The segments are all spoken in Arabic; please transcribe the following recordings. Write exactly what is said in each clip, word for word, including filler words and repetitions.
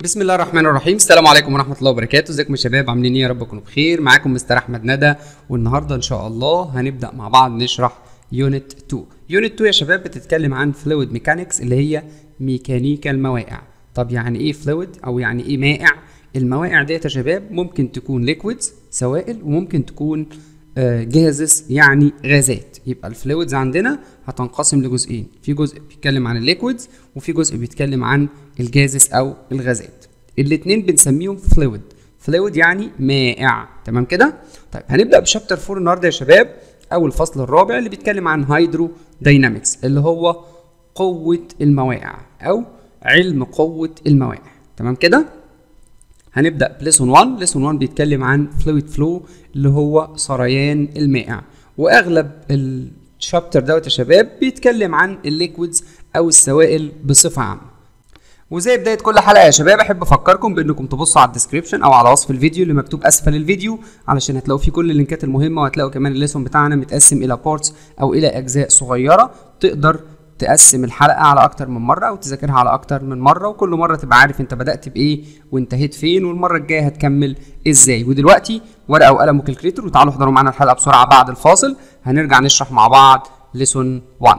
بسم الله الرحمن الرحيم. السلام عليكم ورحمه الله وبركاته. ازيكم يا شباب؟ عاملين ايه؟ يا رب تكونوا بخير. معاكم مستر احمد ندى، والنهارده ان شاء الله هنبدا مع بعض نشرح يونت اتنين. يونت اتنين يا شباب بتتكلم عن فلويد ميكانكس اللي هي ميكانيكا المواقع. طب يعني ايه فلويد او يعني ايه مائع؟ المواقع ديت يا شباب ممكن تكون ليكويدز سوائل، وممكن تكون جازز يعني غازات. يبقى الفلويدز عندنا هتنقسم لجزئين، في جزء بيتكلم عن الليكويدز وفي جزء بيتكلم عن الجازز او الغازات. الاثنين بنسميهم فلويد. فلويد يعني مائع، تمام كده؟ طيب هنبدا بشابتر اربعة النهارده يا شباب، او الفصل الرابع اللي بيتكلم عن هيدرو داينامكس اللي هو قوه المواقع او علم قوه المواقع، تمام كده؟ هنبدا بليسون واحد. ليسون واحد بيتكلم عن فلويد فلو اللي هو سريان المائع، واغلب الشابتر دوت يا شباب بيتكلم عن الليكويدز او السوائل بصفه عامه. وزي بدايه كل حلقه يا شباب احب افكركم بانكم تبصوا على الديسكريبشن او على وصف الفيديو اللي مكتوب اسفل الفيديو، علشان هتلاقوا فيه كل اللينكات المهمه، وهتلاقوا كمان الليسون بتاعنا متقسم الى بارتس او الى اجزاء صغيره تقدر تقسم الحلقه على اكتر من مره او تذاكرها على اكتر من مره، وكل مره تبقى عارف انت بدات بايه وانتهيت فين، والمره الجايه هتكمل ازاي. ودلوقتي ورقه وقلم وكالكليتر، وتعالوا احضروا معانا الحلقه بسرعه. بعد الفاصل هنرجع نشرح مع بعض ليسون واحد.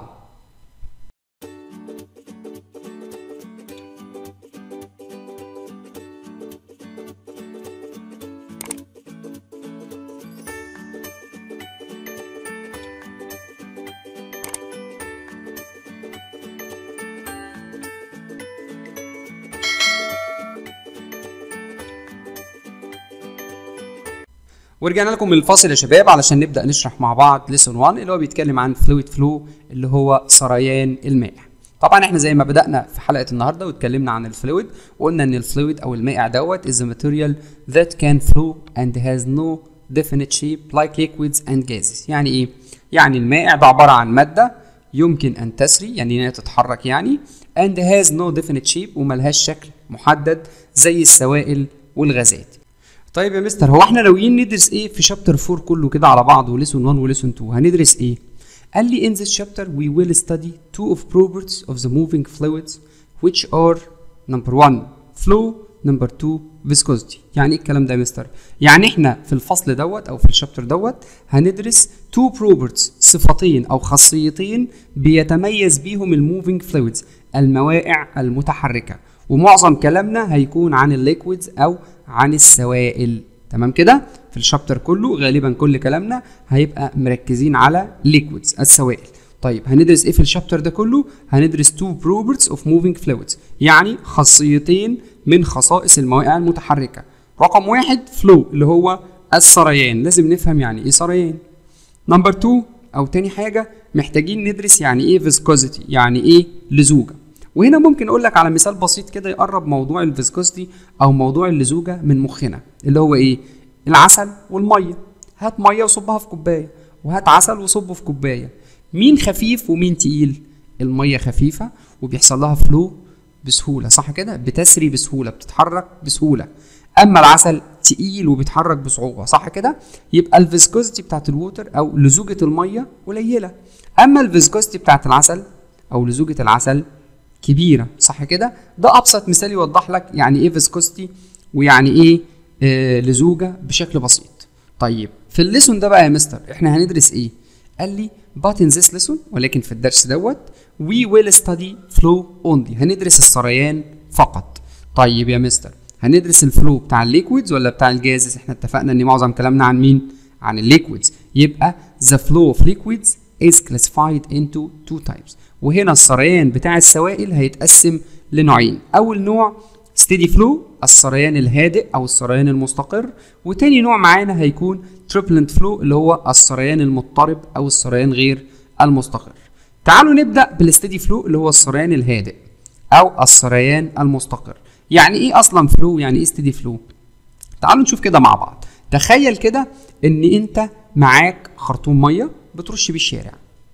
ورجعنا لكم من الفاصل يا شباب علشان نبدا نشرح مع بعض ليسون واحد اللي هو بيتكلم عن فلويد فلو اللي هو سريان المائع. طبعا احنا زي ما بدانا في حلقه النهارده واتكلمنا عن الفلويد، وقلنا ان الفلويد او المائع دوت is a material that can flow and has no definite shape like liquids and gases. يعني ايه؟ يعني المائع ده عباره عن ماده يمكن ان تسري، يعني انها تتحرك يعني، and has no definite shape وملهاش شكل محدد زي السوائل والغازات. طيب يا مستر، هو احنا ناويين ندرس ايه في شابتر اربعة كله كده على بعض، وليسون واحد وليسون اتنين؟ هندرس ايه؟ قال لي in this chapter we will study two of properties of the moving fluids which are number one flow number two viscosity. يعني ايه الكلام ده يا مستر؟ يعني احنا في الفصل دوت او في الشابتر دوت هندرس two properties، صفتين او خاصيتين بيتميز بيهم الموفينج فلويدز، المواقع المتحركه، ومعظم كلامنا هيكون عن الليكويدز او عن السوائل، تمام كده؟ في الشابتر كله غالبا كل كلامنا هيبقى مركزين على ليكويدز السوائل. طيب هندرس ايه في الشابتر ده كله؟ هندرس two properties of moving fluids، يعني خاصيتين من خصائص المواقع المتحركه. رقم واحد فلو اللي هو السريان، لازم نفهم يعني ايه سريان. نمبر اتنين او تاني حاجه محتاجين ندرس يعني ايه viscosity، يعني ايه لزوجه. وهنا ممكن اقول لك على مثال بسيط كده يقرب موضوع الفيسكوستي او موضوع اللزوجه من مخنا، اللي هو ايه؟ العسل والميه. هات ميه وصبها في كوبايه، وهات عسل وصبه في كوبايه، مين خفيف ومين تقيل؟ الميه خفيفه وبيحصل لها فلو بسهوله، صح كده؟ بتسري بسهوله، بتتحرك بسهوله. اما العسل تقيل وبيتحرك بصعوبه، صح كده؟ يبقى الفيسكوستي بتاعت الووتر او لزوجه الميه قليله، اما الفيسكوستي بتاعت العسل او لزوجه العسل كبيره، صح كده؟ ده ابسط مثال يوضح لك يعني ايه فيسكوستي ويعني ايه آه لزوجه بشكل بسيط. طيب في الليسون ده بقى يا مستر احنا هندرس ايه؟ قال لي but in this lesson، ولكن في الدرس دوت we will study flow only، هندرس السريان فقط. طيب يا مستر هندرس الفلو بتاع الليكويدز ولا بتاع الجازز؟ احنا اتفقنا ان معظم كلامنا عن مين؟ عن الليكويدز. يبقى the flow of liquids is classified into two types، وهنا السريان بتاع السوائل هيتقسم لنوعين. اول نوع steady flow، السريان الهادئ او السريان المستقر، وتاني نوع معانا هيكون turbulent flow اللي هو السريان المضطرب او السريان غير المستقر. تعالوا نبدا بالستيدي فلو اللي هو السريان الهادئ او السريان المستقر. يعني ايه اصلا فلو؟ يعني ايه steady flow؟ تعالوا نشوف كده مع بعض. تخيل كده ان انت معاك خرطوم ميه بترش بيه الشارع،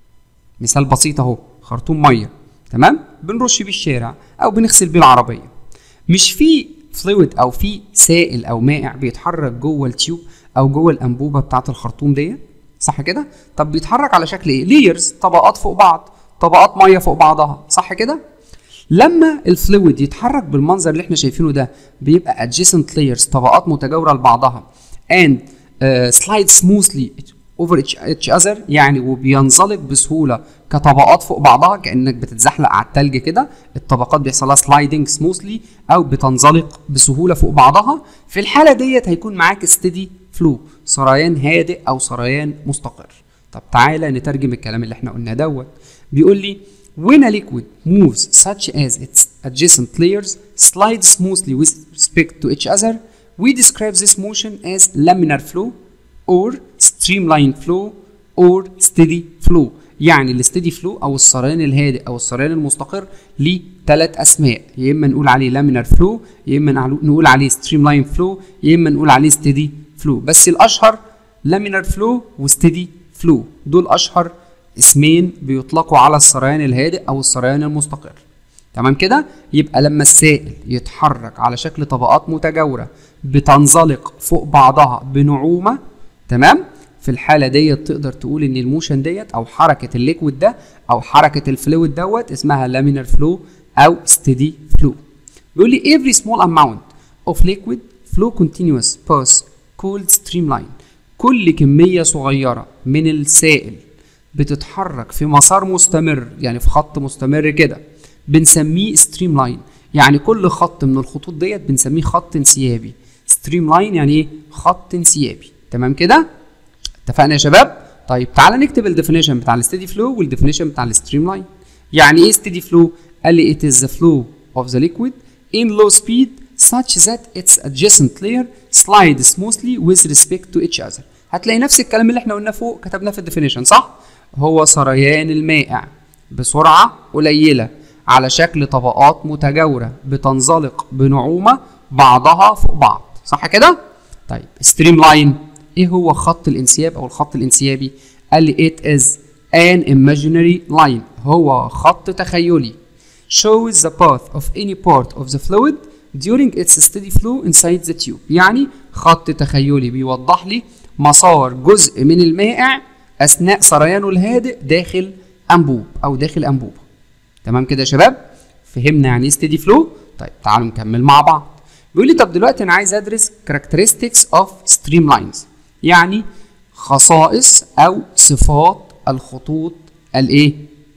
مثال بسيط اهو، خرطوم ميه، تمام؟ بنرش بيه الشارع او بنغسل بيه العربيه. مش في فلويد او في سائل او مائع بيتحرك جوه التيوب او جوه الانبوبه بتاعه الخرطوم ديت، صح كده؟ طب بيتحرك على شكل ايه؟ ليرز، طبقات فوق بعض، طبقات ميه فوق بعضها، صح كده؟ لما الفلويد يتحرك بالمنظر اللي احنا شايفينه ده بيبقى adjacent layers طبقات متجاوره لبعضها and uh, slide smoothly over each other يعني وبينزلق بسهوله كطبقات فوق بعضها كانك بتتزحلق على التلج كده، الطبقات بيحصل لها sliding smoothly او بتنزلق بسهوله فوق بعضها. في الحاله ديت هيكون معاك steady flow سريان هادئ او سريان مستقر. طب تعالى نترجم الكلام اللي احنا قلناه دوت. بيقول لي when a liquid moves such as its adjacent layers slide smoothly with respect to each other we describe this motion as laminar flow or streamline flow or steady flow. يعني الستيدي فلو او السريان الهادئ او السريان المستقر ليه ثلاث اسماء، يا اما نقول عليه لامينار فلو، يا اما نقول عليه ستريم لاين فلو، يا اما نقول عليه ستيدي فلو. بس الاشهر لامينار فلو وستيدي فلو، دول اشهر اسمين بيطلقوا على السريان الهادئ او السريان المستقر. تمام كده؟ يبقى لما السائل يتحرك على شكل طبقات متجاوره بتنزلق فوق بعضها بنعومه، تمام؟ في الحاله ديت تقدر تقول ان الموشن ديت او حركه الليكويد ده او حركه الفلويد دوت اسمها لامينار فلو او ستيدي فلو. بيقول لي every small amount of liquid flow continuous path called streamline. كل كميه صغيره من السائل بتتحرك في مسار مستمر يعني في خط مستمر كده بنسميه ستريم لاين. يعني كل خط من الخطوط ديت بنسميه خط انسيابي. ستريم لاين يعني ايه؟ خط انسيابي. تمام كده؟ اتفقنا يا شباب؟ طيب تعالى نكتب الديفينيشن بتاع الستيدي فلو والديفينيشن بتاع الستريم لاين. يعني ايه ستيدي فلو؟ قال لي it is the flow of the liquid in low speed such that its adjacent layer slide smoothly with respect to each other. هتلاقي نفس الكلام اللي احنا قلناه فوق كتبناه في الديفينيشن، صح؟ هو سريان المائع بسرعه قليله على شكل طبقات متجاوره بتنزلق بنعومه بعضها فوق بعض، صح كده؟ طيب ستريم لاين ايه هو خط الانسياب او الخط الانسيابي؟ قال لي it is an imaginary line، هو خط تخيلي shows the path of any part of the fluid during its steady flow inside the tube. يعني خط تخيلي بيوضح لي مسار جزء من المائع اثناء سريانه الهادئ داخل انبوب او داخل انبوبه. تمام كده يا شباب؟ فهمنا يعني ايه steady flow؟ طيب تعالوا نكمل مع بعض. بيقول لي طب دلوقتي انا عايز ادرس characteristics of streamlines، يعني خصائص او صفات الخطوط الايه؟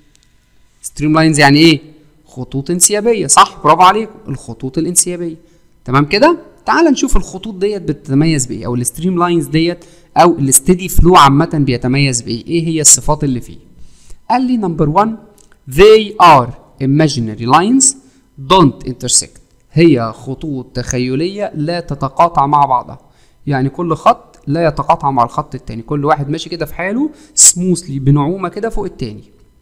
ستريم لاينز يعني ايه؟ خطوط انسيابيه، صح؟ برافو عليكم، الخطوط الانسيابيه. تمام كده؟ تعال نشوف الخطوط ديت بتتميز بايه او الستريم لاينز ديت او الستيدي فلو عامه بيتميز بايه؟ ايه هي الصفات اللي فيه؟ قال لي نمبر واحد they are imaginary lines don't intersect. هي خطوط تخيليه لا تتقاطع مع بعضها. يعني كل خط لا يتقاطع مع الخط التاني، كل واحد ماشي كده في حاله سموثلي بنعومه كده فوق التاني.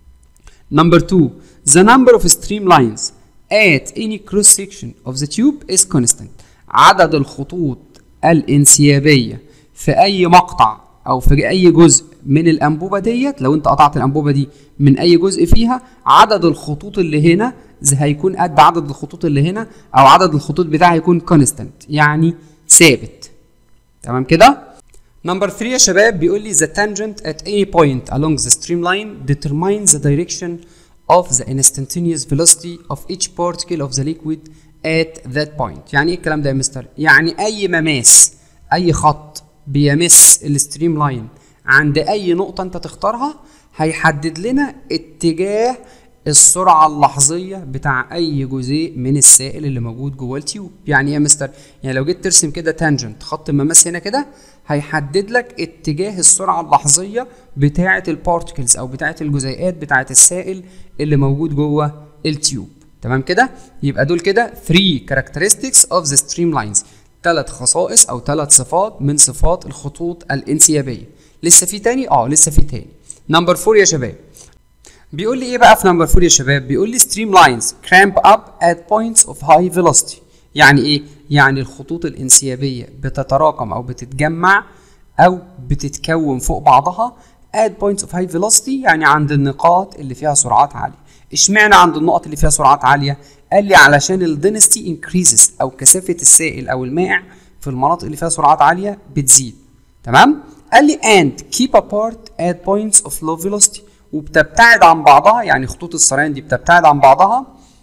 نمبر اتنين the number of streamlines at any cross section of the tube is constant. عدد الخطوط الانسيابيه في اي مقطع او في اي جزء من الانبوبه ديت، لو انت قطعت الانبوبه دي من اي جزء فيها عدد الخطوط اللي هنا هيكون قد عدد الخطوط اللي هنا او عدد الخطوط بتاعها هيكون constant يعني ثابت. تمام كده؟ نمبر ثلاثة يا شباب بيقول لي the tangent at any point along the streamline determines the direction of the instantaneous velocity of each particle of the liquid at that point. يعني ايه الكلام ده يا مستر؟ يعني اي مماس اي خط بيمس الستريم لاين عند اي نقطة انت تختارها هيحدد لنا اتجاه السرعة اللحظية بتاع أي جزء من السائل اللي موجود جوه التيوب. يعني إيه يا مستر؟ يعني لو جيت ترسم كده تانجنت خط مماس هنا كده هيحدد لك اتجاه السرعة اللحظية بتاعة البارتكلز أو بتاعة الجزيئات بتاعة السائل اللي موجود جوه التيوب. تمام كده؟ يبقى دول كده three characteristics of the streamlines. ثلاث خصائص أو ثلاث صفات من صفات الخطوط الانسيابية. لسه في تاني؟ أه لسه في تاني. نمبر أربعة يا شباب. بيقول لي ايه بقى في نمبر أربعة يا شباب؟ بيقول لي streamlines cramp up at points of high velocity. يعني ايه؟ يعني الخطوط الانسيابيه بتتراكم او بتتجمع او بتتكون فوق بعضها at points of high velocity، يعني عند النقاط اللي فيها سرعات عاليه. اشمعنى عند النقط اللي فيها سرعات عاليه؟ قال لي علشان الدنسيتي increases او كثافه السائل او المائع في المناطق اللي فيها سرعات عاليه بتزيد. تمام؟ قال لي and keep apart at points of low velocity، وبتبتعد عن بعضها، يعني خطوط السريان دي بتبتعد عن بعضها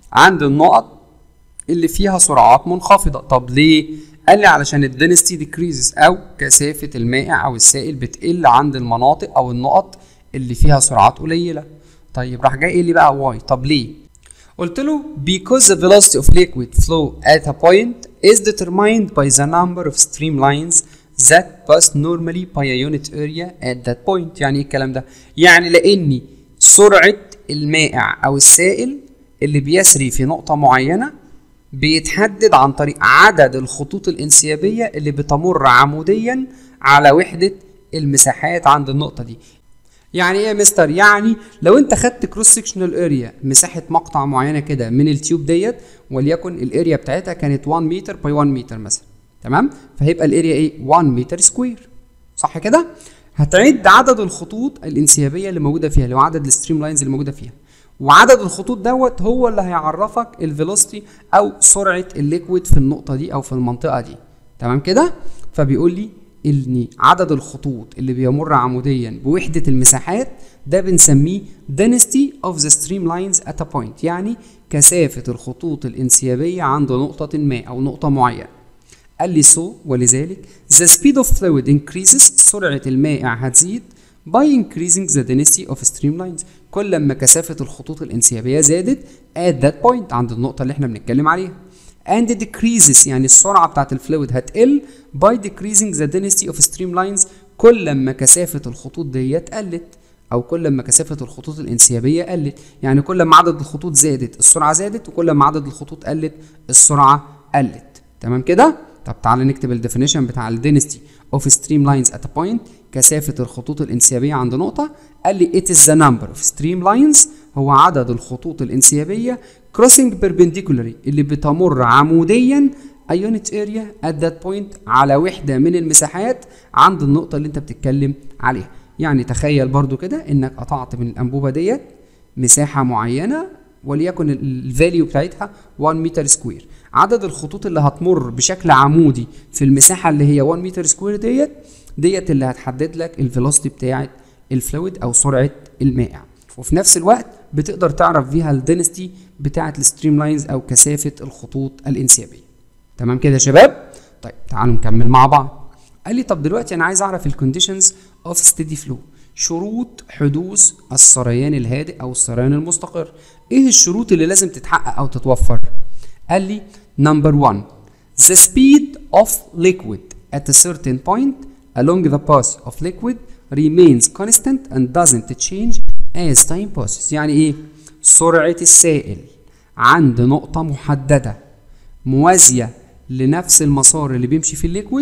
عند النقط اللي فيها سرعات منخفضة. طب ليه؟ قال لي علشان الدنسيتي ديكريزز او كثافة المائع او السائل بتقل عند المناطق او النقط اللي فيها سرعات قليلة. طيب راح جاي قايل لي بقى واي. طب ليه؟ قلت له because the velocity of liquid flow at a point is determined by the number of streamlines that pass normally by a unit area at that point. يعني ايه الكلام ده؟ يعني لاني سرعة المائع او السائل اللي بيسري في نقطة معينة بيتحدد عن طريق عدد الخطوط الانسيابية اللي بتمر عموديا على وحدة المساحات عند النقطة دي. يعني ايه يا مستر؟ يعني لو انت خدت كروس سكشنال اريا، مساحة مقطع معينة كده من التيوب ديت، وليكن الاريا بتاعتها كانت واحد متر باي واحد متر مثلا، تمام؟ فهيبقى الاريا ايه؟ واحد متر سكوير، صح كده؟ هتعد عدد الخطوط الانسيابية اللي موجودة فيها، اللي هو عدد الستريم لاينز اللي موجودة فيها، وعدد الخطوط دوت هو اللي هيعرفك الفيلوسيتي او سرعه الليكويد في النقطه دي او في المنطقه دي، تمام كده؟ فبيقول لي ان عدد الخطوط اللي بيمر عموديا بوحده المساحات ده بنسميه density of the streamlines at a point، يعني كثافه الخطوط الانسيابيه عند نقطه ما او نقطه معينه. قال لي so ولذلك the speed of fluid increases، سرعه المائع هتزيد by increasing the density of streamlines، كل ما كثافة الخطوط الانسيابية زادت at that point عند النقطة اللي احنا بنتكلم عليها. and decreases يعني السرعة بتاعت الفلويد هتقل by decreasing the density of streamlines، كل ما كثافة الخطوط ديت قلت، أو كل ما كثافة الخطوط الانسيابية قلت، يعني كل ما عدد الخطوط زادت السرعة زادت، وكل ما عدد الخطوط قلت السرعة قلت، تمام كده؟ طب تعالى نكتب الديفينيشن بتاع الدنسيتي اوف streamlines at a point، كثافة الخطوط الانسيابية عند نقطة. قال لي it is the number of streamlines، هو عدد الخطوط الانسيابية crossing perpendicularly اللي بتمر عموديا a unit area at that point على وحدة من المساحات عند النقطة اللي انت بتتكلم عليها. يعني تخيل برضو كده انك قطعت من الانبوبة ديت مساحة معينة وليكن الفاليو بتاعتها واحد متر سكوير، عدد الخطوط اللي هتمر بشكل عمودي في المساحة اللي هي واحد متر سكوير ديت ديت اللي هتحدد لك الفيلوسيتي بتاعت الفلويد او سرعة المائع، وفي نفس الوقت بتقدر تعرف فيها الدنسيتي بتاعت الستريم لاينز او كثافة الخطوط الانسيابية. تمام كده يا شباب؟ طيب تعالوا نكمل مع بعض. قال لي طب دلوقتي انا عايز اعرف الكونديشنز اوف ستيدي فلو، شروط حدوث السريان الهادئ او السريان المستقر. ايه الشروط اللي لازم تتحقق او تتوفر؟ قال لي نمبر واحد the speed of liquid at a certain point along the path of liquid remains constant and doesn't change as time passes. يعني ايه؟ سرعة السائل عند نقطة محددة موازية لنفس المسار اللي بيمشي في الليكويد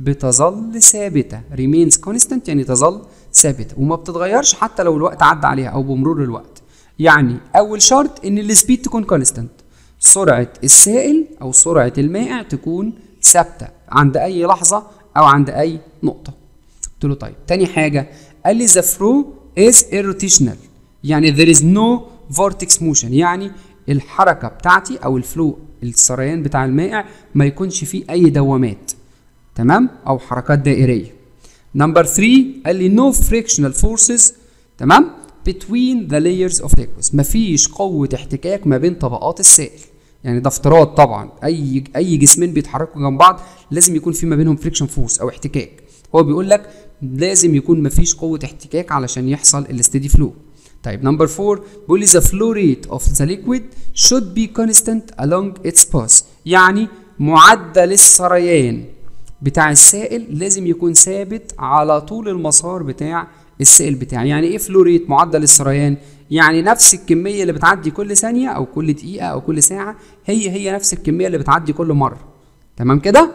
بتظل ثابتة، remains constant يعني تظل ثابتة وما بتتغيرش حتى لو الوقت عدى عليها او بمرور الوقت. يعني اول شرط ان السبيد تكون كونستانت، سرعة السائل او سرعة المائع تكون ثابتة عند اي لحظة او عند اي نقطة. قلت له طيب تاني حاجة، قال لي the flow is irrotational يعني there is no vortex motion، يعني الحركة بتاعتي او الفلو السريان بتاع المائع ما يكونش فيه اي دوامات، تمام، او حركات دائرية. نمبر ثلاثة قال لي no frictional forces، تمام، between the layers of liquids، مفيش قوة احتكاك ما بين طبقات السائل. يعني ده افتراض طبعا، اي اي جسمين بيتحركوا جنب بعض لازم يكون في ما بينهم فريكشن فورس او احتكاك. هو بيقول لك لازم يكون مفيش قوة احتكاك علشان يحصل الستيدي فلو. طيب نمبر أربعة بيقول لي the flow rate of the liquid should be constant along its path، يعني معدل السريان بتاع السائل لازم يكون ثابت على طول المسار بتاع السائل بتاعي. يعني ايه فلو ريت؟ معدل السريان يعني نفس الكميه اللي بتعدي كل ثانيه او كل دقيقه او كل ساعه هي هي نفس الكميه اللي بتعدي كل مره، تمام كده؟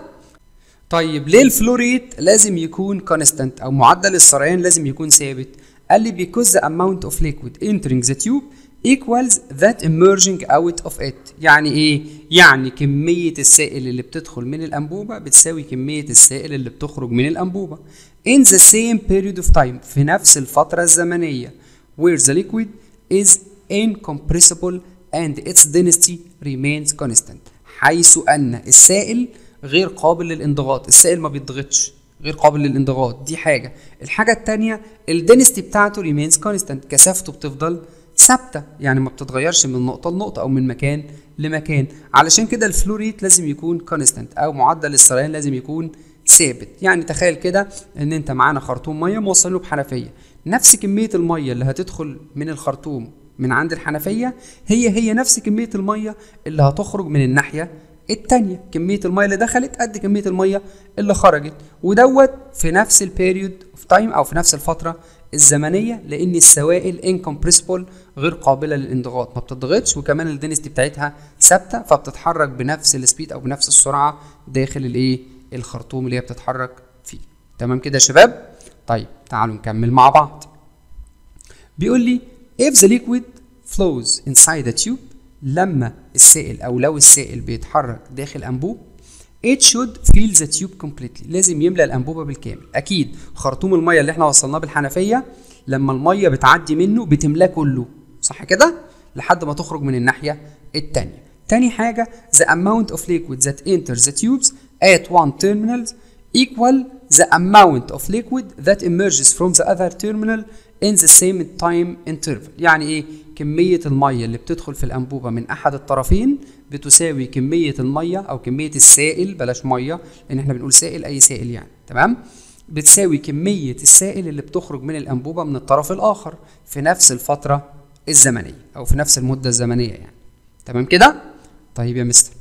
طيب ليه الفلو ريت لازم يكون كونستانت او معدل السريان لازم يكون ثابت؟ قال لي because the amount of liquid entering the tube equals that emerging out of it. يعني ايه؟ يعني كميه السائل اللي بتدخل من الانبوبه بتساوي كميه السائل اللي بتخرج من الانبوبه in the same period of time، في نفس الفتره الزمنيه where the liquid is incompressible and its density remains constant، حيث ان السائل غير قابل للانضغاط، السائل ما بيتضغطش، غير قابل للانضغاط، دي حاجه. الحاجه الثانيه الدنسيتي بتاعته remains constant، كثافته بتفضل ثابته، يعني ما بتتغيرش من نقطه لنقطه او من مكان لمكان. علشان كده الفلو ريت لازم يكون كونستانت او معدل السريان لازم يكون ثابت. يعني تخيل كده ان انت معانا خرطوم ميه موصلينه بحنفيه، نفس كميه الميه اللي هتدخل من الخرطوم من عند الحنفيه هي هي نفس كميه الميه اللي هتخرج من الناحيه التانية. كميه الميه اللي دخلت قد كميه الميه اللي خرجت، ودوت في نفس البيريود اوف تايم او في نفس الفتره الزمنيه، لان السوائل انكمبريسبل غير قابله للانضغاط، ما بتضغطش، وكمان الدنسيتي بتاعتها ثابته فبتتحرك بنفس السبيد او بنفس السرعه داخل الايه الخرطوم اللي هي بتتحرك فيه. تمام كده يا شباب؟ طيب تعالوا نكمل مع بعض. بيقول لي if the liquid flows inside a tube، لما السائل او لو السائل بيتحرك داخل انبوب it should fill the tube completely، لازم يملى الانبوبه بالكامل. اكيد خرطوم الميه اللي احنا وصلناه بالحنفيه لما الميه بتعدي منه بتملاه كله، صح كده؟ لحد ما تخرج من الناحيه الثانيه. تاني حاجه the amount of liquid that enters the tubes at one terminal equal the amount of liquid that emerges from the other terminal in the same time interval. يعني ايه؟ كميه الميه اللي بتدخل في الانبوبه من احد الطرفين بتساوي كميه الميه او كميه السائل، بلاش ميه لان احنا بنقول سائل اي سائل يعني، تمام؟ بتساوي كميه السائل اللي بتخرج من الانبوبه من الطرف الاخر في نفس الفتره الزمنيه او في نفس المده الزمنيه يعني. تمام كده؟ طيب يا مستر،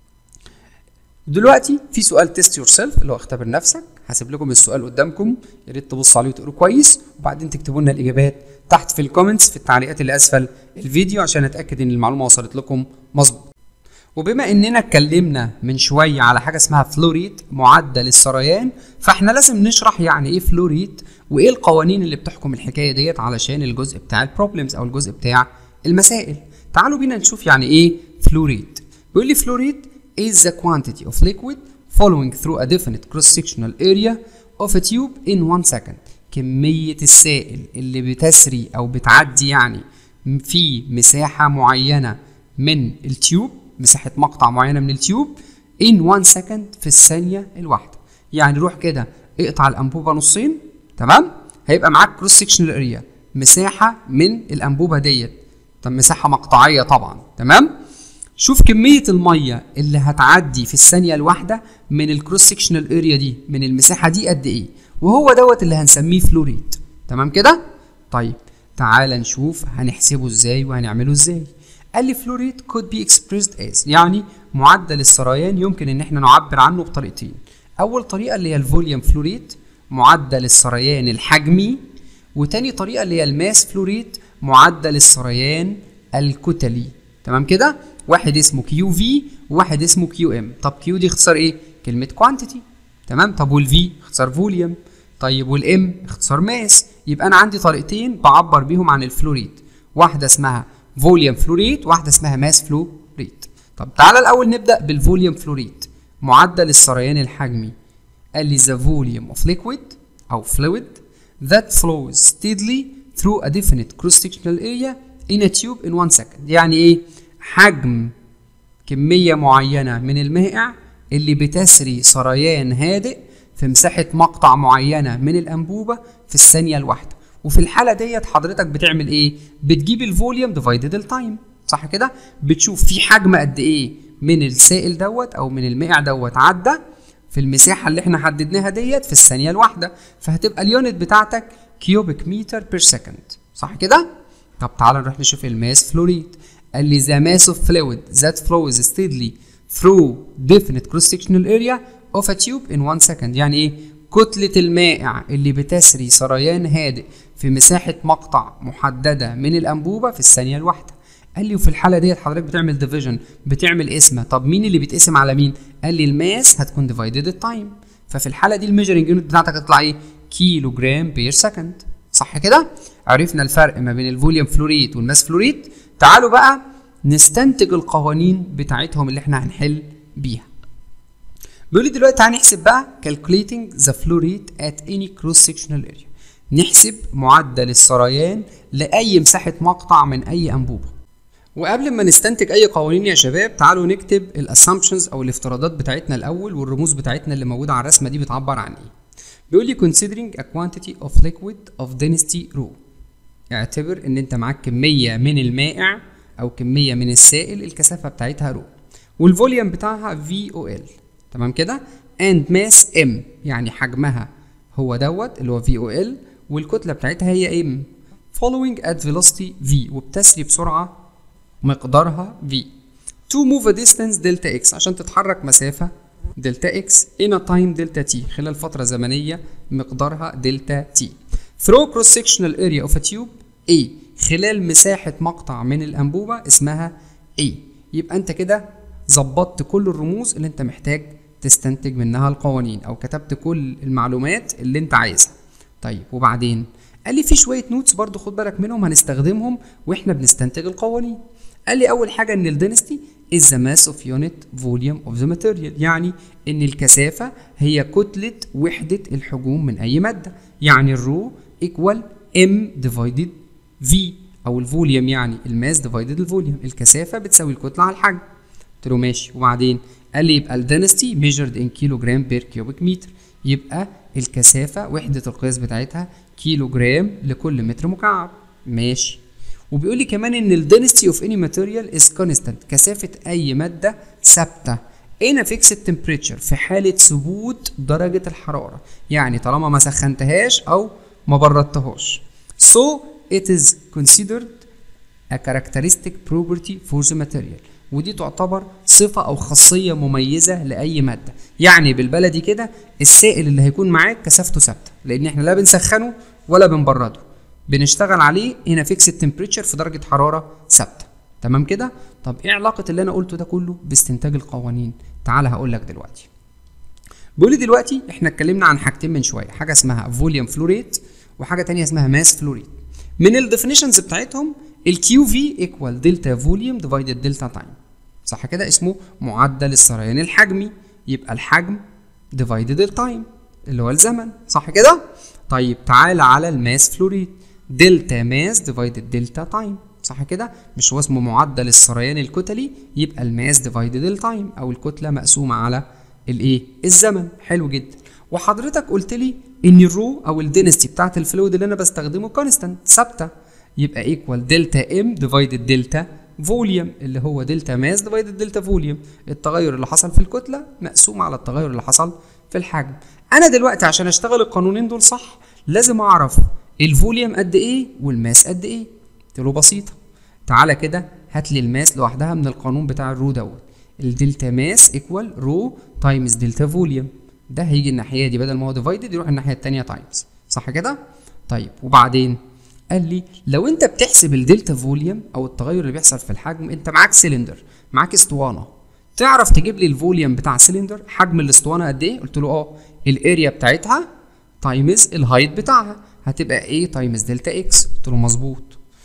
دلوقتي في سؤال تيست يور سيلف اللي هو اختبر نفسك. هسيب لكم السؤال قدامكم، يا ريت تبصوا عليه وتقروا كويس، وبعدين تكتبوا لنا الاجابات تحت في الكومنتس في التعليقات اللي اسفل الفيديو عشان اتاكد ان المعلومه وصلت لكم مظبوط. وبما اننا اتكلمنا من شويه على حاجه اسمها فلو ريت، معدل السريان، فاحنا لازم نشرح يعني ايه فلو ريت وايه القوانين اللي بتحكم الحكايه ديت علشان الجزء بتاع البروبلمز او الجزء بتاع المسائل. تعالوا بينا نشوف يعني ايه فلو ريت. بيقول لي فلو ريت is the quantity of liquid following through a definite cross-sectional area of a tube in one second. كمية السائل اللي بتسري أو بتعدي يعني في مساحة معينة من التيوب، مساحة مقطع معينة من التيوب in one second في الثانية الواحدة. يعني روح كده اقطع الأنبوبة نصين، تمام؟ هيبقى معاك cross-sectional area، مساحة من الأنبوبة ديت، طب مساحة مقطعية طبعا، تمام؟ شوف كمية المية اللي هتعدي في الثانية الواحدة من الكروس سيكشنال اريا دي، من المساحة دي قد ايه، وهو دوت اللي هنسميه فلو ريت. تمام كده؟ طيب تعال نشوف هنحسبه ازاي وهنعمله ازاي. قال لي فلو ريت could be expressed as، يعني معدل السريان يمكن ان احنا نعبر عنه بطريقتين. اول طريقة اللي هي الفوليوم فلو ريت، معدل السريان الحجمي، وتاني طريقة اللي هي الماس فلو ريت، معدل السريان الكتلي. تمام كده؟ واحد اسمه كيو في وواحد اسمه كيو ام. طب كيو دي اختصار ايه؟ كلمة كوانتيتي، تمام؟ طب والفي اختصار فوليوم، طيب والام اختصار ماس. يبقى انا عندي طريقتين بعبر بيهم عن الفلو ريت، واحدة اسمها فوليوم فلو ريت وواحدة اسمها ماس فلو ريت. طب تعالى الاول نبدأ بالفوليوم فلو ريت، معدل السريان الحجمي. قال لي the volume of liquid او fluid that flows steadily through a definite cross-sectional area in a tube in one second. يعني ايه؟ حجم كمية معينة من المائع اللي بتسري سريان هادئ في مساحة مقطع معينة من الأنبوبة في الثانية الواحدة. وفي الحالة ديت حضرتك بتعمل ايه؟ بتجيب الفوليوم ديفايدد التايم، صح كده؟ بتشوف في حجم قد ايه من السائل دوت او من المائع دوت عدى في المساحة اللي احنا حددناها ديت في الثانية الواحدة، فهتبقى اليونت بتاعتك كيوبيك متر بير سكند، صح كده؟ طب تعالى نروح نشوف الماس فلو ريت. قال لي the mass of fluid that flows steadily through definite cross-sectional area of a tube in one second. يعني ايه؟ كتلة المائع اللي بتسري سريان هادئ في مساحة مقطع محددة من الأنبوبة في الثانية الواحدة. قال لي وفي الحالة ديت حضرتك بتعمل ديفيجن، بتعمل قسمة. طب مين اللي بيتقسم على مين؟ قال لي الماس هتكون ديفايدد التايم، ففي الحالة دي الميجرنج يونت بتاعتك هتطلع ايه؟ كيلو جرام بير سكند، صح كده؟ عرفنا الفرق ما بين الفوليوم فلو ريت والماس فلو ريت. تعالوا بقى نستنتج القوانين بتاعتهم اللي احنا هنحل بيها. بيقول لي دلوقتي هنحسب بقى calculating the flow rate at any cross sectional area. نحسب معدل السريان لأي مساحة مقطع من أي أنبوبة. وقبل ما نستنتج أي قوانين يا شباب تعالوا نكتب الاسامبشنز أو الافتراضات بتاعتنا الأول، والرموز بتاعتنا اللي موجودة على الرسمة دي بتعبر عن إيه. بيقول لي considering a quantity of liquid of density rho. اعتبر ان انت معاك كميه من المائع او كميه من السائل الكثافه بتاعتها رو، والفوليوم بتاعها في او ال. تمام كده؟ and mass m يعني حجمها هو دوت اللي هو في او ال، والكتله بتاعتها هي m following at velocity v وبتسري بسرعه مقدارها v to move a distance delta x عشان تتحرك مسافه دلتا x in a time دلتا t خلال فتره زمنيه مقدارها دلتا t through cross sectional area of a tube A خلال مساحه مقطع من الانبوبه اسمها A. يبقى انت كده ظبطت كل الرموز اللي انت محتاج تستنتج منها القوانين او كتبت كل المعلومات اللي انت عايزها. طيب وبعدين قال لي في شويه نوتس برضو خد بالك منهم هنستخدمهم واحنا بنستنتج القوانين. قال لي اول حاجه ان الدنسيتي is the mass of unit volume of the material، يعني ان الكثافه هي كتله وحده الحجوم من اي ماده، يعني الرو equal m divided v او الفوليوم يعني الماس ديفايدد الفوليوم، الكثافه بتساوي الكتله على الحجم. قلت له ماشي. وبعدين قال لي يبقى الدنسيتي measured in كيلوجرام بير كيوبيك متر، يبقى الكثافه وحده القياس بتاعتها كيلو جرام لكل متر مكعب. ماشي. وبيقول لي كمان ان الدنسيتي اوف اني ماتيريال از كونستانت، كثافه اي ماده ثابته in a fixed temperature في حاله ثبوت درجه الحراره، يعني طالما ما سخنتهاش او ما بردتهاش. so it is considered a characteristic property for the material، ودي تعتبر صفه او خاصيه مميزه لاي ماده، يعني بالبلدي كده السائل اللي هيكون معاك كثافته ثابته، لان احنا لا بنسخنه ولا بنبرده، بنشتغل عليه هنا فيكسد تمبريتشر في درجه حراره ثابته. تمام كده؟ طب ايه علاقه اللي انا قلته ده كله باستنتاج القوانين؟ تعالى هقول لك دلوقتي. بيقول لي دلوقتي احنا اتكلمنا عن حاجتين من شويه، حاجه اسمها فوليوم فلو ريت وحاجه ثانيه اسمها ماس فلو ريت. من الديفينيشنز بتاعتهم الكيو في ايكوال دلتا فوليوم ديفايدد دلتا تايم، صح كده؟ اسمه معدل السريان الحجمي، يبقى الحجم ديفايدد التايم اللي هو الزمن، صح كده؟ طيب تعالى على الماس فلو ريت، دلتا ماس ديفايدد دلتا تايم، صح كده؟ مش هو اسمه معدل السريان الكتلي، يبقى الماس ديفايدد التايم او الكتله مقسومه على الايه؟ الزمن. حلو جدا. وحضرتك قلت لي ان الرو او الدنسيتي بتاعت الفلويد اللي انا بستخدمه كونستانت ثابته، يبقى ايكوال دلتا ام ديفايدد دلتا فوليوم اللي هو دلتا ماس ديفايدد دلتا فوليوم، التغير اللي حصل في الكتله مقسوم على التغير اللي حصل في الحجم. انا دلوقتي عشان اشتغل القانونين دول صح لازم اعرف الفوليوم قد ايه والماس قد ايه. قلت له بسيطه، تعالى كده هات لي الماس لوحدها من القانون بتاع الرو دوت، الدلتا ماس ايكوال رو تايمز دلتا فوليوم، ده هيجي الناحيه دي بدل ما هو ديفايدد يروح الناحيه الثانيه تايمز، صح كده؟ طيب وبعدين قال لي لو انت بتحسب الدلتا فوليوم او التغير اللي بيحصل في الحجم، انت معاك سلندر، معاك اسطوانه، تعرف تجيب لي الفوليوم بتاع السلندر؟ حجم الاسطوانه قد ايه؟ قلت له اه الاريا بتاعتها تايمز الهايت بتاعها هتبقى ايه تايمز دلتا اكس. قلت له مظبوط.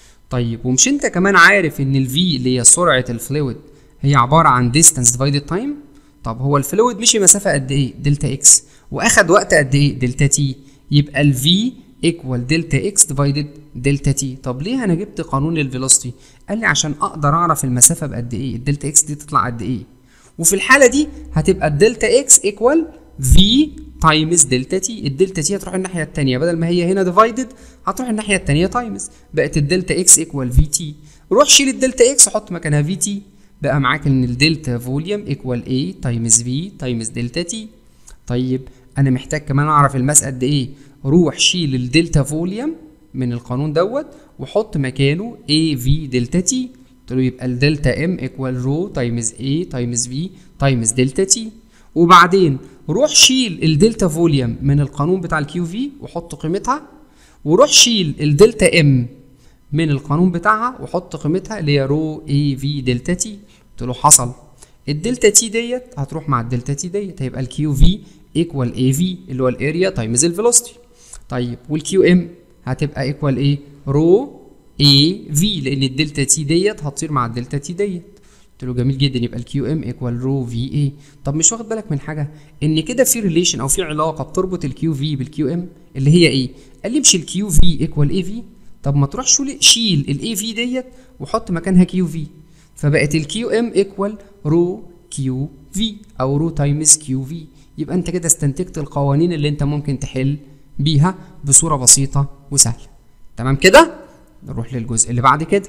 طيب ومش انت كمان عارف ان الفي اللي هي سرعه الفلويد هي عباره عن ديستانس ديفايدد تايم؟ طب هو الفلويد مشي مسافه قد ايه؟ دلتا اكس، واخد وقت قد ايه؟ دلتا تي، يبقى الفي ايكوال دلتا اكس ديفايدد دلتا تي. طب ليه انا جبت قانون الفيلوسيتي؟ قال لي عشان اقدر اعرف المسافه بقد ايه، الدلتا اكس دي تطلع قد ايه، وفي الحاله دي هتبقى الدلتا اكس ايكوال في تايمز دلتا تي، الدلتا تي هتروح الناحيه الثانيه، بدل ما هي هنا ديفايدد هتروح الناحيه الثانيه تايمز، بقت الدلتا اكس ايكوال في تي. روح شيل الدلتا اكس حط مكانها في تي، بقى معاك ان الدلتا فوليوم ايكوال ايه تايمز في تايمز دلتا تي. طيب انا محتاج كمان اعرف الماس قد ايه، روح شيل الدلتا فوليوم من القانون دوت وحط مكانه اي في دلتا تي، قلت له يبقى الدلتا ام ايكوال رو تايمز اي تايمز في تايمز دلتا تي. وبعدين روح شيل الدلتا فوليوم من القانون بتاع الكيو في وحط قيمتها، وروح شيل الدلتا ام من القانون بتاعها وحط قيمتها اللي هي رو اي في دلتا تي. قلت له حصل. الدلتا تي ديت هتروح مع الدلتا تي ديت، هيبقى الكيو في ايكوال اي في اللي هو الاريا تايمز الفيلوسيتي. طيب والكيو ام هتبقى ايكوال ايه؟ رو اي في، لان الدلتا تي ديت هتطير مع الدلتا تي ديت. قلت له جميل جدا، يبقى الكيو ام ايكوال رو في اي. طب مش واخد بالك من حاجه؟ ان كده في ريليشن او في علاقه بتربط الكيو في بالكيو ام اللي هي ايه؟ قال لي مش الكيو في ايكوال اي في؟ طب ما تروح شيل الاي في ديت وحط مكانها كيو في، فبقت الكيو ام ايكوال رو كيو في او رو تايمز كيو في. يبقى انت كده استنتجت القوانين اللي انت ممكن تحل بيها بصوره بسيطه وسهله. تمام كده؟ نروح للجزء اللي بعد كده.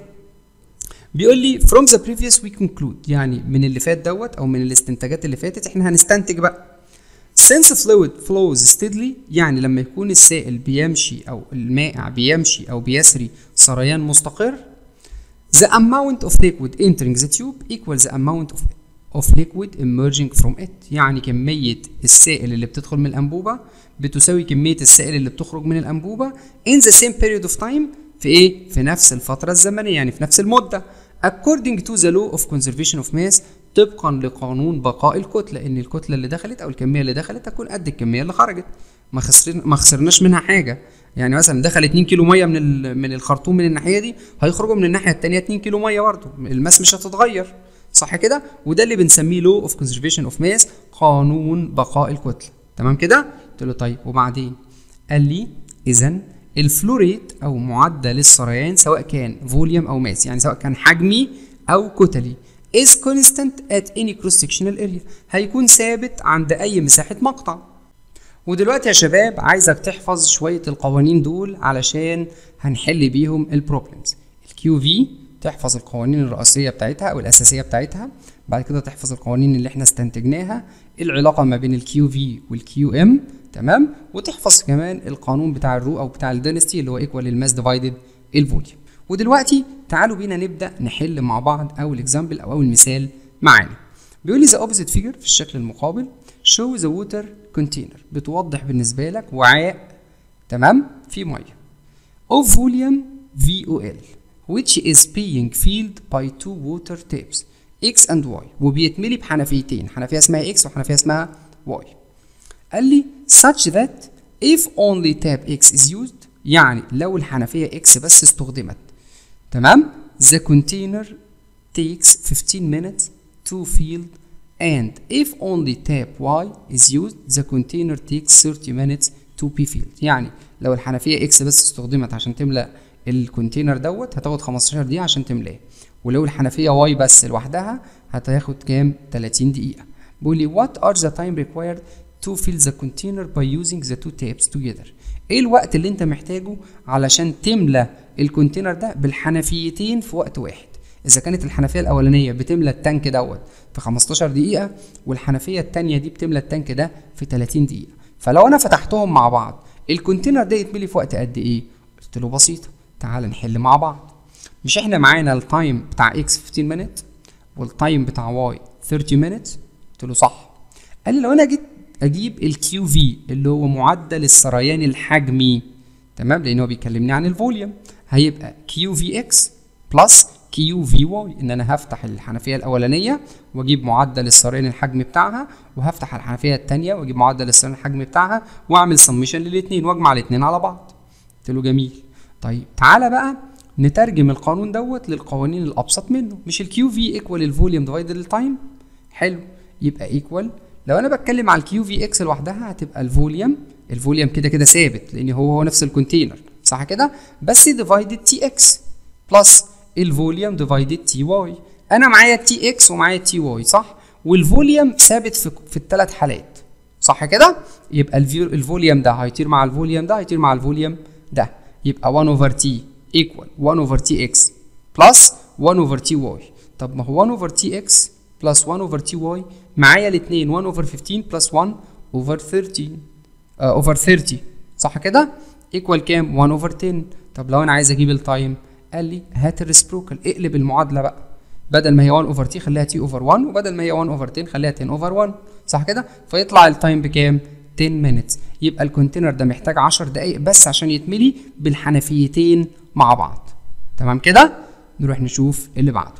بيقول لي from the previous we conclude، يعني من اللي فات دوت او من الاستنتاجات اللي فاتت احنا هنستنتج بقى since fluid flows steadily، يعني لما يكون السائل بيمشي او المائع بيمشي او بيسري سريان مستقر، the amount of liquid entering the tube equals the amount of of liquid emerging from it، يعني كمية السائل اللي بتدخل من الأنبوبة بتساوي كمية السائل اللي بتخرج من الأنبوبة in the same period of time، في إيه؟ في نفس الفترة الزمنية، يعني في نفس المدة. according to the law of conservation of mass، طبقا لقانون بقاء الكتلة، إن الكتلة اللي دخلت أو الكمية اللي دخلت هتكون قد الكمية اللي خرجت، ما خسرنا ما خسرناش منها حاجة. يعني مثلا دخل اتنين كيلو ميه من من الخرطوم من الناحيه دي، هيخرجوا من الناحيه الثانيه اتنين كيلو ميه برضه، الماس مش هتتغير، صح كده؟ وده اللي بنسميه لو اوف كونزرفيشن اوف ماس، قانون بقاء الكتله. تمام كده؟ قلت له طيب وبعدين؟ قال لي اذا الفلو ريت او معدل السريان سواء كان فوليوم او ماس، يعني سواء كان حجمي او كتلي، is constant at any cross sectional area، هيكون ثابت عند اي مساحه مقطع. ودلوقتي يا شباب عايزك تحفظ شويه القوانين دول علشان هنحل بيهم البروبلمز. الكيو في تحفظ القوانين الرئيسيه بتاعتها او الاساسيه بتاعتها، بعد كده تحفظ القوانين اللي احنا استنتجناها، العلاقه ما بين الكيو في والكيو ام، تمام؟ وتحفظ كمان القانون بتاع الرو او بتاع الدينستي اللي هو ايكوال للماس ديفايدد الفوليوم. ودلوقتي تعالوا بينا نبدا نحل مع بعض اول اكزامبل او اول مثال معانا. بيقول لي ذا اوبوزيت فيجر، في الشكل المقابل، show the water container، بتوضح بالنسبه لك وعاء، تمام، فيه ميه of volume في او ال which is being filled by two water taps X and Y، وبيتملي بحنفيتين، حنفيه اسمها X وحنفيه اسمها Y. قال لي such that if only tap X is used، يعني لو الحنفيه X بس استخدمت، تمام، the container takes fifteen minutes to fill، and if only tap Y is used the container takes thirty minutes to be filled، يعني لو الحنفيه X بس استخدمت عشان تملأ الكونتينر دوت هتاخد خمستاشر دقيقة عشان تملاه، ولو الحنفية Y بس لوحدها هتاخد كام؟ تلاتين دقيقة. بيقول لي what are the time required to fill the container by using the two taps together، ايه الوقت اللي انت محتاجه علشان تملى الكونتينر ده بالحنفيتين في وقت واحد؟ اذا كانت الحنفيه الاولانيه بتملى التانك دوت في خمستاشر دقيقه، والحنفيه الثانيه دي بتملى التانك ده في تلاتين دقيقه، فلو انا فتحتهم مع بعض الكونتينر ده يتملي في وقت قد ايه؟ قلت له بسيطه، تعال نحل مع بعض. مش احنا معانا التايم بتاع اكس خمستاشر مينت والتايم بتاع واي تلاتين مينت؟ قلت له صح. قال لي لو انا جيت اجيب الكيو في اللي هو معدل السريان الحجمي، تمام، لان هو بيكلمني عن الفوليوم، هيبقى كيو في اكس بلس كيو في واي، ان انا هفتح الحنفيه الاولانيه واجيب معدل السريان الحجمي بتاعها، وهفتح الحنفيه الثانيه واجيب معدل السريان الحجمي بتاعها، واعمل سميشن للاثنين واجمع الاثنين على بعض. قلت له جميل. طيب تعالى بقى نترجم القانون دوت للقوانين الابسط منه. مش الكيو في ايكوال الفوليوم ديفايدد التايم؟ حلو، يبقى ايكوال، لو انا بتكلم على الكيو في اكس لوحدها هتبقى الفوليوم، الفوليوم كده كده ثابت لان هو هو نفس الكونتينر، صح كده؟ بس ديفايدد تي اكس بلس الفوليوم ديفايدد تي واي. انا معايا تي اكس ومعايا تي واي، صح؟ والفوليوم ثابت في في الثلاث حالات، صح كده؟ يبقى الفوليوم ده هيطير مع الفوليوم ده هيطير مع الفوليوم ده، يبقى واحد اوفر تي ايكوال واحد اوفر تي اكس بلس واحد اوفر تي واي. طب ما هو واحد اوفر تي اكس بلس واحد اوفر تي واي معايا الاثنين واحد اوفر خمستاشر بلس واحد اوفر تلاتاشر اوفر تلاتين، صح كده؟ ايكوال كام؟ واحد اوفر عشرة. طب لو انا عايز اجيب التايم، قال لي هات الريسبروكال، اقلب المعادله بقى، بدل ما هي واحد اوفر تي خليها تي اوفر واحد، وبدل ما هي واحد اوفر عشرة خليها عشرة اوفر واحد، صح كده؟ فيطلع التايم بكام؟ عشرة مينتس. يبقى الكونتينر ده محتاج عشر دقائق بس عشان يتملي بالحنفيتين مع بعض. تمام كده؟ نروح نشوف اللي بعده.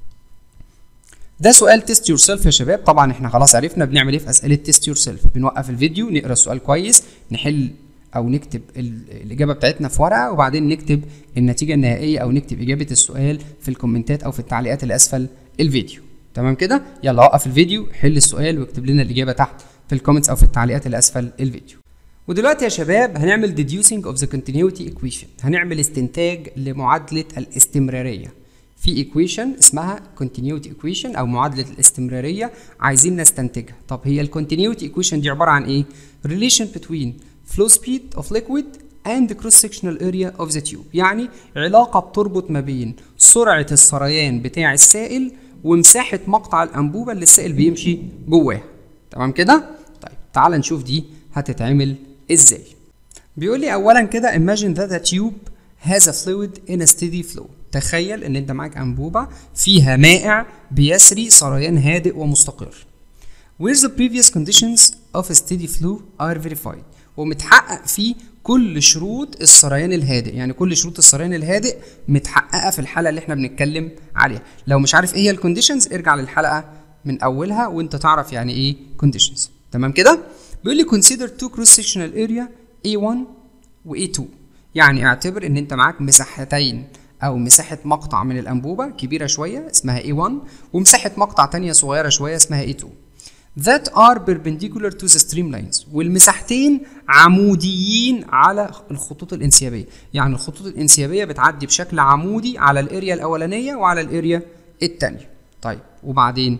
ده سؤال تيست يور سيلف يا شباب. طبعا احنا خلاص عرفنا بنعمل ايه في اسئله تيست يور سيلف، بنوقف الفيديو نقرا السؤال كويس، نحل او نكتب الاجابه بتاعتنا في ورقه، وبعدين نكتب النتيجه النهائيه او نكتب اجابه السؤال في الكومنتات او في التعليقات اللي اسفل الفيديو. تمام كده؟ يلا وقف الفيديو، حل السؤال واكتب لنا الاجابه تحت في الكومنتس او في التعليقات اللي اسفل الفيديو. ودلوقتي يا شباب هنعمل deducing of the continuity equation، هنعمل استنتاج لمعادله الاستمراريه. في equation اسمها continuity equation او معادله الاستمراريه عايزين نستنتجها. طب هي ال continuity equation دي عباره عن ايه؟ relation between flow speed of liquid and cross sectional area of the tube. يعني علاقة بتربط ما بين سرعة السريان بتاع السائل ومساحة مقطع الأنبوبة اللي السائل بيمشي جواها. تمام كده؟ طيب تعال نشوف دي هتتعمل ازاي. بيقول لي أولا كده imagine that a tube has a fluid in a steady flow. تخيل ان انت معاك أنبوبة فيها مائع بيسري سريان هادئ ومستقر. where the previous conditions of a steady flow are verified. ومتحقق فيه كل شروط السريان الهادئ، يعني كل شروط السريان الهادئ متحققه في الحلقه اللي احنا بنتكلم عليها. لو مش عارف ايه هي الكونديشنز ارجع للحلقه من اولها وانت تعرف يعني ايه كونديشنز. تمام كده؟ بيقول لي consider two cross sectional area إيه واحد و إيه اتنين. يعني اعتبر ان انت معاك مساحتين او مساحه مقطع من الانبوبه كبيره شويه اسمها إيه واحد ومساحه مقطع ثانيه صغيره شويه اسمها إيه اتنين that are perpendicular to the streamlines. والمساحتين عموديين على الخطوط الانسيابيه، يعني الخطوط الانسيابيه بتعدي بشكل عمودي على الاريا الاولانيه وعلى الاريا الثانيه. طيب وبعدين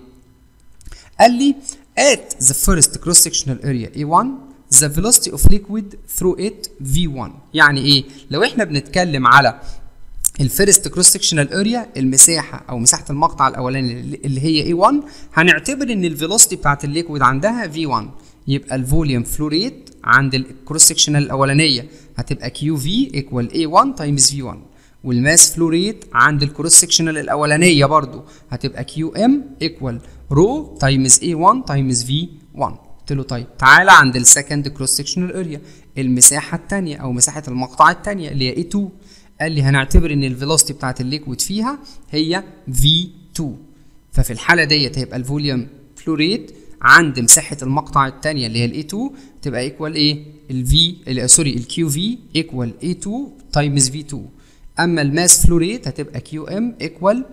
قال لي at the first cross sectional area إيه واحد the velocity of liquid through it في واحد. يعني ايه؟ لو احنا بنتكلم على الفيرست كروس سكشنال اريا المساحه او مساحه المقطع الاولاني اللي هي إيه واحد، هنعتبر ان الفيلوسيتي بتاعت الليكويد عندها في واحد، يبقى الفوليوم فلو ريت عند الكروس سكشنال الاولانيه هتبقى كيو في ايكوال إيه واحد تايمز في واحد، والماس فلو ريت عند الكروس سكشنال الاولانيه برضو هتبقى كيو ام ايكوال رو تايمز إيه واحد تايمز في واحد. قلت له طيب تعالى عند السكند كروس سكشنال اريا المساحه الثانيه او مساحه المقطع الثانيه اللي هي إيه اتنين، قال لي هنعتبر ان الفيلوسيتي بتاعت الليكويد فيها هي في اتنين، ففي الحاله ديت هيبقى الفوليوم فلو ريت عند مساحه المقطع الثانيه اللي هي الإيه اتنين تبقى ايكوال ايه؟ الفي سوري الكيو في ايكوال إيه اتنين تايمز في اتنين، اما الماس فلو ريت هتبقى كيو ام ايكوال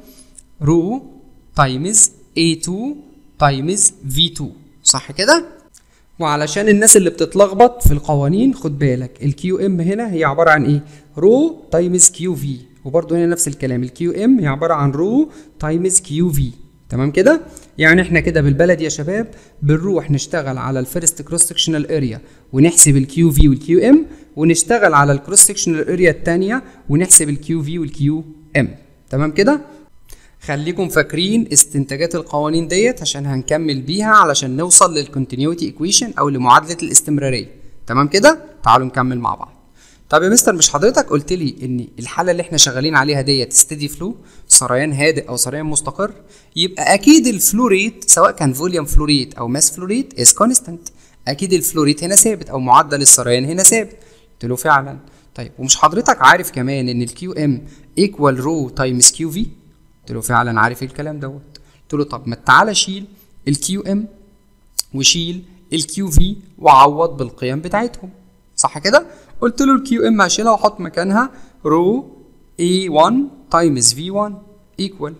رو تايمز إيه اتنين تايمز في اتنين. صح كده؟ وعلشان الناس اللي بتتلخبط في القوانين خد بالك الكيو ام هنا هي عباره عن ايه؟ رو تايمز كيو في، وبرده هنا نفس الكلام الكيو ام هي عباره عن رو تايمز كيو في. تمام كده؟ يعني احنا كده بالبلد يا شباب بنروح نشتغل على الفيرست كروس سكشنال اريا ونحسب الكيو في والكيو ام، ونشتغل على الكروس سكشنال اريا الثانيه ونحسب الكيو في والكيو ام. تمام كده؟ خليكم فاكرين استنتاجات القوانين ديت عشان هنكمل بيها علشان نوصل للكونتينيوتي ايكويشن او لمعادله الاستمراريه. تمام كده؟ تعالوا نكمل مع بعض. طب يا مستر مش حضرتك قلت لي ان الحاله اللي احنا شغالين عليها ديت ستيدي فلو سريان هادئ او سريان مستقر، يبقى اكيد الفلو ريت سواء كان فوليوم فلو ريت او ماس فلو ريت از كونستانت، اكيد الفلو ريت هنا ثابت او معدل السريان هنا ثابت. قلت له فعلا. طيب ومش حضرتك عارف كمان ان الكيو ام ايكوال رو تايمز كيو في؟ قلت له فعلا عارف الكلام دوت. قلت له طب ما تعالى شيل الكيو ام وشيل الكيو في وعوض بالقيم بتاعتهم. صح كده؟ قلت له الكيو ام هشيلها واحط مكانها رو إيه واحد تايمز في واحد ايكوال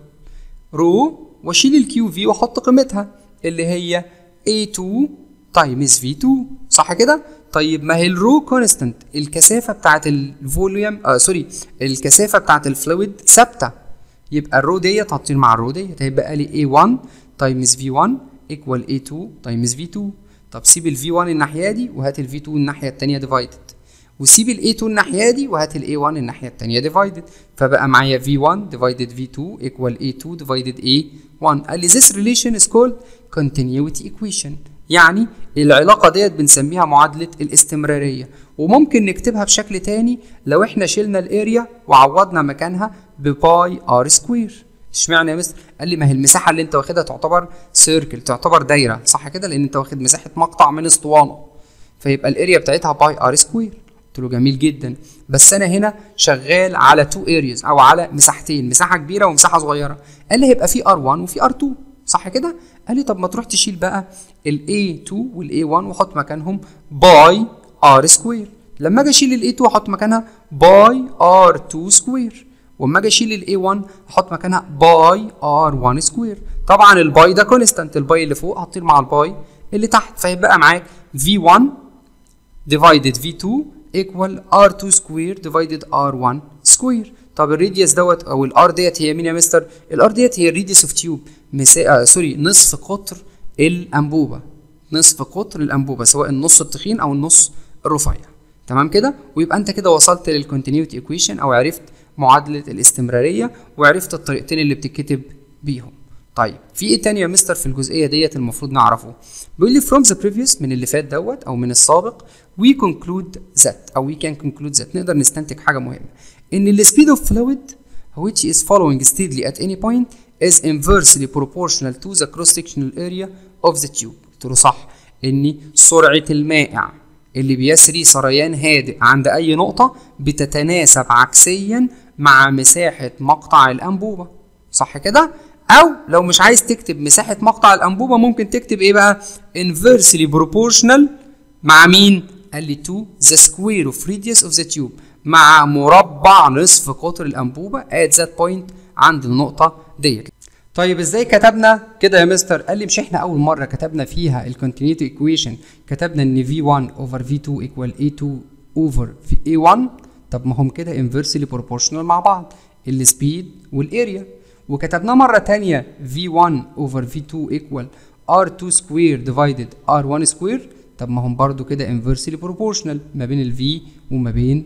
رو واشيل الكيو في واحط قيمتها اللي هي إيه اتنين تايمز في اتنين. صح كده؟ طيب ما هي الرو كونستانت، الكثافه بتاعت الفوليوم آه سوري الكثافه بتاعت الفلويد ثابته، يبقى الرو ديت هتطير مع الرو ديت هيبقى لي إيه واحد تايمز في واحد ايكوال إيه اتنين تايمز في اتنين. طب سيب الفي واحد الناحيه دي وهات الفي اتنين الناحيه الثانيه ديفايدد، وسيب الإيه اتنين الناحيه دي وهات الإيه واحد الناحيه الثانيه ديفايدد، فبقى معايا في واحد ديفايدد في اتنين ايكوال إيه اتنين ديفايدد إيه واحد. قال لي this relation is called continuity equation، يعني العلاقه ديت بنسميها معادله الاستمراريه، وممكن نكتبها بشكل تاني لو احنا شلنا الاريا وعوضنا مكانها بباي ار سكوير. اشمعنى يا مستر؟ قال لي ما هي المساحه اللي انت واخدها تعتبر سيركل، تعتبر دايره، صح كده؟ لان انت واخد مساحه مقطع من اسطوانه، فيبقى الاريا بتاعتها باي ار سكوير. قلت له جميل جدا، بس انا هنا شغال على تو ارياز او على مساحتين، مساحه كبيره ومساحه صغيره. قال لي هيبقى في ار واحد وفي ار اتنين، صح كده؟ قال لي طب ما تروح تشيل بقى ال إيه اتنين وال إيه واحد وحط مكانهم باي ار سكوير. لما اجي اشيل ال إيه اتنين احط مكانها باي ار اتنين سكوير، واما اجي اشيل ال إيه واحد احط مكانها باي ار واحد سكوير. طبعا الباي ده كونستانت، الباي اللي فوق هتطير مع الباي اللي تحت، فيبقى معاك في واحد ديفايدد في اتنين ايكوال ار اتنين سكوير ديفايدد ار واحد سكوير. طب الراديوس دوت او الار ديت هي مين يا مستر؟ الار ديت هي الراديوس اوف تيوب، مسا... آه سوري نصف قطر الانبوبه، نصف قطر الانبوبه سواء النص التخين او النص الرفيع. تمام كده. ويبقى انت كده وصلت للكونتينيوتي ايكويشن او عرفت معادله الاستمراريه وعرفت الطريقتين اللي بتتكتب بيهم. طيب في ايه تاني يا مستر في الجزئيه ديت المفروض نعرفه؟ بيقول لي from the previous من اللي فات دوت او من السابق we conclude that او we can conclude that نقدر نستنتج حاجه مهمه ان ال speed of fluid which is following steadily at any point is inversely proportional to the cross sectional area of the tube. قلت له صح ان سرعه المائع اللي بيسري سريان هادئ عند اي نقطه بتتناسب عكسيا مع مساحه مقطع الانبوبه، صح كده؟ او لو مش عايز تكتب مساحه مقطع الانبوبه ممكن تكتب ايه بقى؟ inversely proportional مع مين؟ قال لي to the square of radius of the tube، مع مربع نصف قطر الانبوبه at that point عند النقطه ديت. طيب ازاي كتبنا كده يا مستر؟ قال لي مش احنا اول مره كتبنا فيها الكونتينيوتي ايكويشن كتبنا ان في واحد اوفر في اتنين ايكوال اي اتنين اوفر في اي واحد؟ طب ما هم كده انفرسلي بروبورشنال مع بعض السبيد والاريا. وكتبناه مره ثانيه في واحد اوفر في اتنين ايكوال ار اتنين سكوير ديفايدد ار واحد سكوير. طب ما هم برضو كده انفرسلي بروبورشنال ما بين الفي وما بين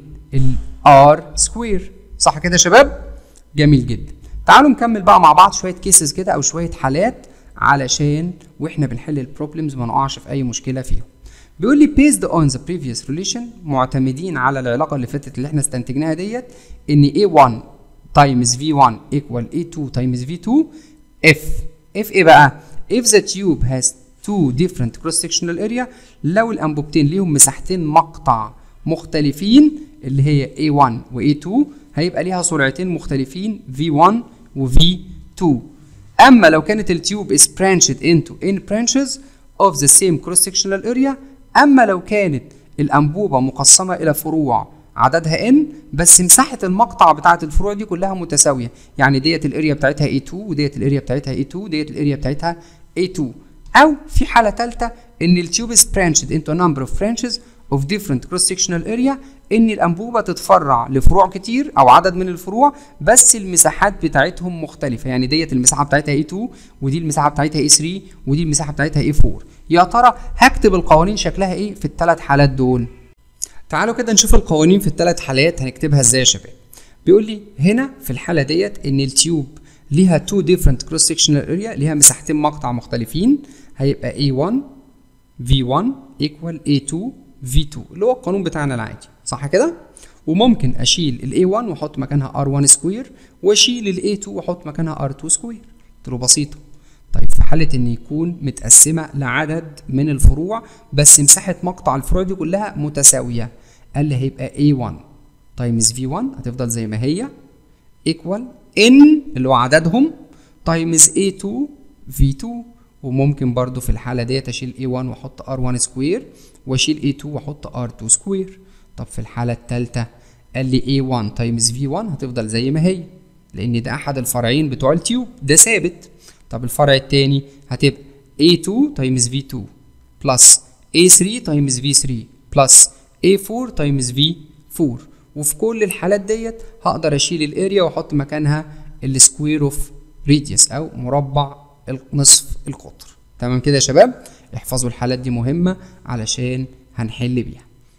الار سكوير، صح كده يا شباب؟ جميل جدا. تعالوا نكمل بقى مع بعض شويه كيسز كده او شويه حالات علشان واحنا بنحل البروبلمز ما نقعش في اي مشكله فيهم. بيقول لي based on the previous relation معتمدين على العلاقه اللي فاتت اللي احنا استنتجناها ديت ان إيه واحد times في واحد equal إيه اتنين times في اتنين if if ايه بقى؟ if the tube has two different cross sectional area لو الانبوبتين ليهم مساحتين مقطع مختلفين اللي هي إيه واحد و إيه اتنين هيبقى ليها سرعتين مختلفين في واحد و في اتنين. اما لو كانت التيوب is branched into n branches of the same cross sectional area، اما لو كانت الانبوبه مقسمه الى فروع عددها n بس مساحه المقطع بتاعه الفروع دي كلها متساويه، يعني ديت الاريا بتاعتها إيه اتنين وديت الاريا بتاعتها إيه اتنين وديت الاريا بتاعتها إيه اتنين. او في حاله ثالثه ان التيوب is branched into a number of branches of different cross sectional area، ان الانبوبه تتفرع لفروع كتير او عدد من الفروع بس المساحات بتاعتهم مختلفه، يعني ديت المساحه بتاعتها إيه اتنين ودي المساحه بتاعتها إيه تلاتة ودي المساحه بتاعتها إيه أربعة. يا ترى هكتب القوانين شكلها ايه في الثلاث حالات دول؟ تعالوا كده نشوف القوانين في الثلاث حالات هنكتبها ازاي يا شباب. بيقول لي هنا في الحاله ديت ان التيوب ليها تو ديفرنت كروس سكشنال اريا، ليها مساحتين مقطع مختلفين، هيبقى إيه واحد في واحد ايكوال إيه اتنين في اتنين اللي هو القانون بتاعنا العادي، صح كده؟ وممكن اشيل ال إيه واحد واحط مكانها ار واحد سكوير واشيل ال إيه اتنين واحط مكانها ار اتنين سكوير. قلت له بسيطه. طيب في حاله ان يكون متقسمه لعدد من الفروع بس مساحه مقطع الفروع دي كلها متساويه، قال لي هيبقى إيه واحد تايمز في واحد هتفضل زي ما هي ايكوال ان اللي هو عددهم تايمز إيه اتنين في اتنين. وممكن برضو في الحاله ديت اشيل إيه واحد واحط ار واحد سكوير واشيل إيه اتنين واحط ار اتنين سكوير. طب في الحاله الثالثه قال لي إيه واحد تايمز في واحد هتفضل زي ما هي لان ده احد الفرعين بتوع التيوب ده ثابت. طب الفرع الثاني هتبقى إيه اتنين تايمز في اتنين بلس إيه تلاتة تايمز في تلاتة بلس إيه أربعة تايمز في أربعة. وفي كل الحالات ديت هقدر اشيل الاريا واحط مكانها السكوير اوف راديوس او مربع نصف القطر. تمام كده يا شباب؟ احفظوا الحالات دي مهمه علشان هنحل بيها.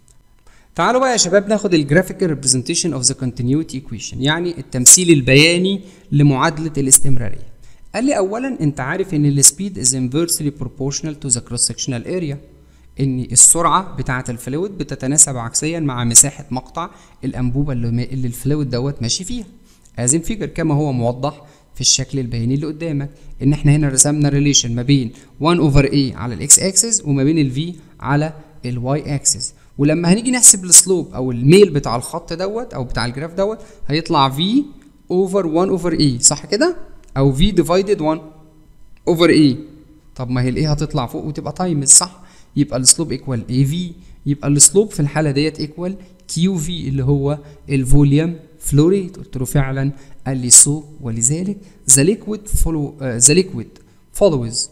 تعالوا بقى يا شباب ناخد الجرافيكال ريبريزنتيشن اوف ذا كونتينيوتي ايكويشن، يعني التمثيل البياني لمعادله الاستمراريه. قال لي اولا انت عارف ان السبيد از انفيرسلي بروبورشنال تو ذا كروس سكشنال اريا، ان السرعه بتاعه الفلويد بتتناسب عكسيا مع مساحه مقطع الانبوبه اللي, اللي الفلويد دوت ماشي فيها. از فيجر كما هو موضح في الشكل البياني اللي قدامك، ان احنا هنا رسمنا ريليشن ما بين واحد اوفر اي على الاكس اكسس وما بين الفي على الواي اكسس. ولما هنيجي نحسب السلوب او الميل بتاع الخط دوت او بتاع الجراف دوت هيطلع في اوفر واحد اوفر اي، صح كده؟ او في ديفايدد واحد اوفر اي. طب ما هي الاي هتطلع فوق وتبقى تايمز، صح؟ يبقى السلوب ايكوال اي في، يبقى السلوب في الحاله ديت ايكوال كيو في اللي هو الفوليوم فلو ريت. قلت له فعلا. قال لي سو ولذلك ذا ليكويد فولو ذا ليكويد فولوز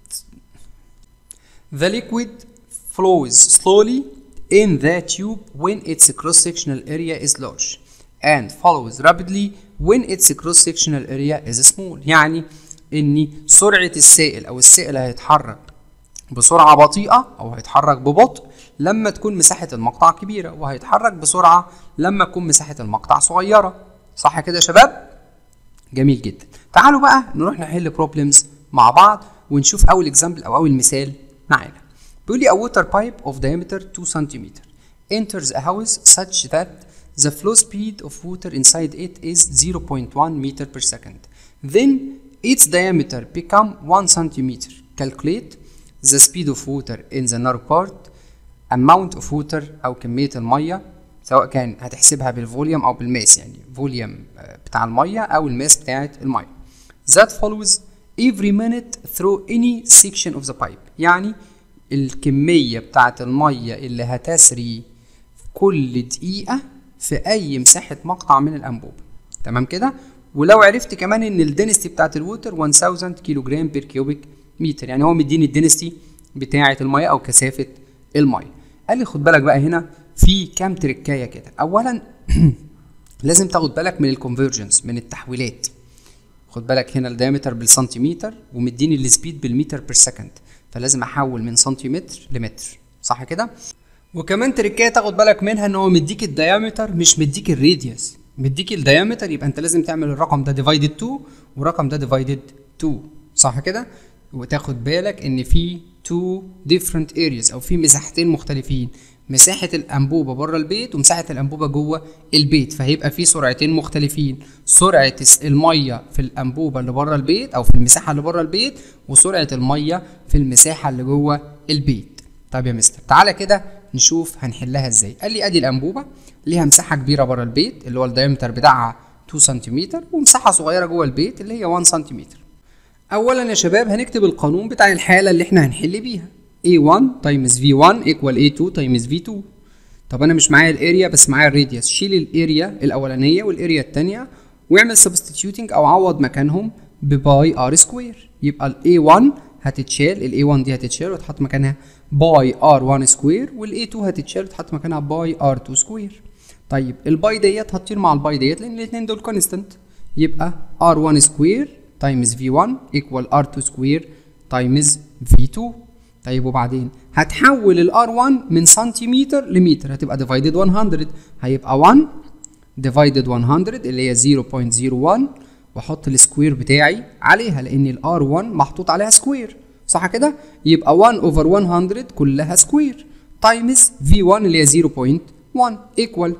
ذا ليكويد flows slowly in the tube when its cross sectional area is large and follows rapidly when its cross sectional area is small. يعني ان سرعه السائل او السائل هيتحرك بسرعة بطيئة أو هيتحرك ببطء لما تكون مساحة المقطع كبيرة، وهيتحرك بسرعة لما تكون مساحة المقطع صغيرة. صح كده يا شباب؟ جميل جدا. تعالوا بقى نروح نحل بروبلمز مع بعض ونشوف أول اكزامبل أو أول مثال معانا. بيقول لي a water pipe of diameter two centimeters enters a house such that the flow speed of water inside it is zero point one meter per second. Then its diameter become one centimeter. Calculate the speed of water in the narrow part. amount of water أو كمية المية، سواء كان هتحسبها بالفوليوم أو بالماس، يعني فوليوم بتاع المية أو الماس بتاعة المية. that follows every minute through any section of the pipe. يعني الكمية بتاعة المية اللي هتسري كل دقيقة في أي مساحة مقطع من الأنبوبة. تمام كده؟ ولو عرفت كمان إن الدنستي بتاعة الووتر ألف كيلو جرام بير كيوبيك متر، يعني هو مديني الدنستي بتاعة المية أو كثافة المية. قال لي خد بالك بقى هنا في كام تركاية كده. أولاً لازم تاخد بالك من الكونفرجنس، من التحويلات. خد بالك هنا الدايمتر بالسنتيمتر ومديني السبيد بالمتر بير سكند، فلازم احول من سنتيمتر لمتر. صح كده؟ وكمان تركايه تاخد بالك منها ان هو مديك الدايمتر مش مديك الراديوس، مديك الدايمتر، يبقى انت لازم تعمل الرقم ده ديفايدد اتنين والرقم ده ديفايدد اتنين. صح كده؟ وتاخد بالك ان في تو ديفرنت ارياز او في مساحتين مختلفين، مساحة الأنبوبة بره البيت ومساحة الأنبوبة جوه البيت، فهيبقى في سرعتين مختلفين، سرعة المية في الأنبوبة اللي بره البيت أو في المساحة اللي بره البيت، وسرعة المية في المساحة اللي جوه البيت. طيب يا مستر تعالى كده نشوف هنحلها ازاي. قال لي ادي الأنبوبة ليها مساحة كبيرة بره البيت اللي هو الدايمتر بتاعها اتنين سنتيمتر، ومساحة صغيرة جوه البيت اللي هي واحد سنتيمتر. أولا يا شباب هنكتب القانون بتاع الحالة اللي احنا هنحل بيها. إيه واحد تايمز في واحد equal إيه اتنين تايمز في اتنين. طب انا مش معايا الاريا بس معايا الراديوس، شيل الاريا الاولانيه والاريا الثانيه واعمل سبستيتيوتنج او عوض مكانهم بباي ار سكوير. يبقى الاي واحد هتتشال، الاي واحد دي هتتشال وتحط مكانها باي ار واحد سكوير، والاي اتنين هتتشال وتحط مكانها باي ار اتنين سكوير. طيب الباي ديت هتطير مع الباي ديت لان الاثنين دول كونستنت، يبقى ار واحد سكوير تايمز في واحد equal ار اتنين سكوير تايمز في اتنين. طيب وبعدين هتحول الار واحد من سنتيمتر لمتر، هتبقى ديفايدد مية، هيبقى واحد ديفايدد مية اللي هي زيرو بوينت زيرو واحد، واحط السكوير بتاعي عليها لان الار واحد محطوط عليها سكوير. صح كده؟ يبقى واحد اوفر مية كلها سكوير تايمز في واحد اللي هي زيرو بوينت واحد ايكوال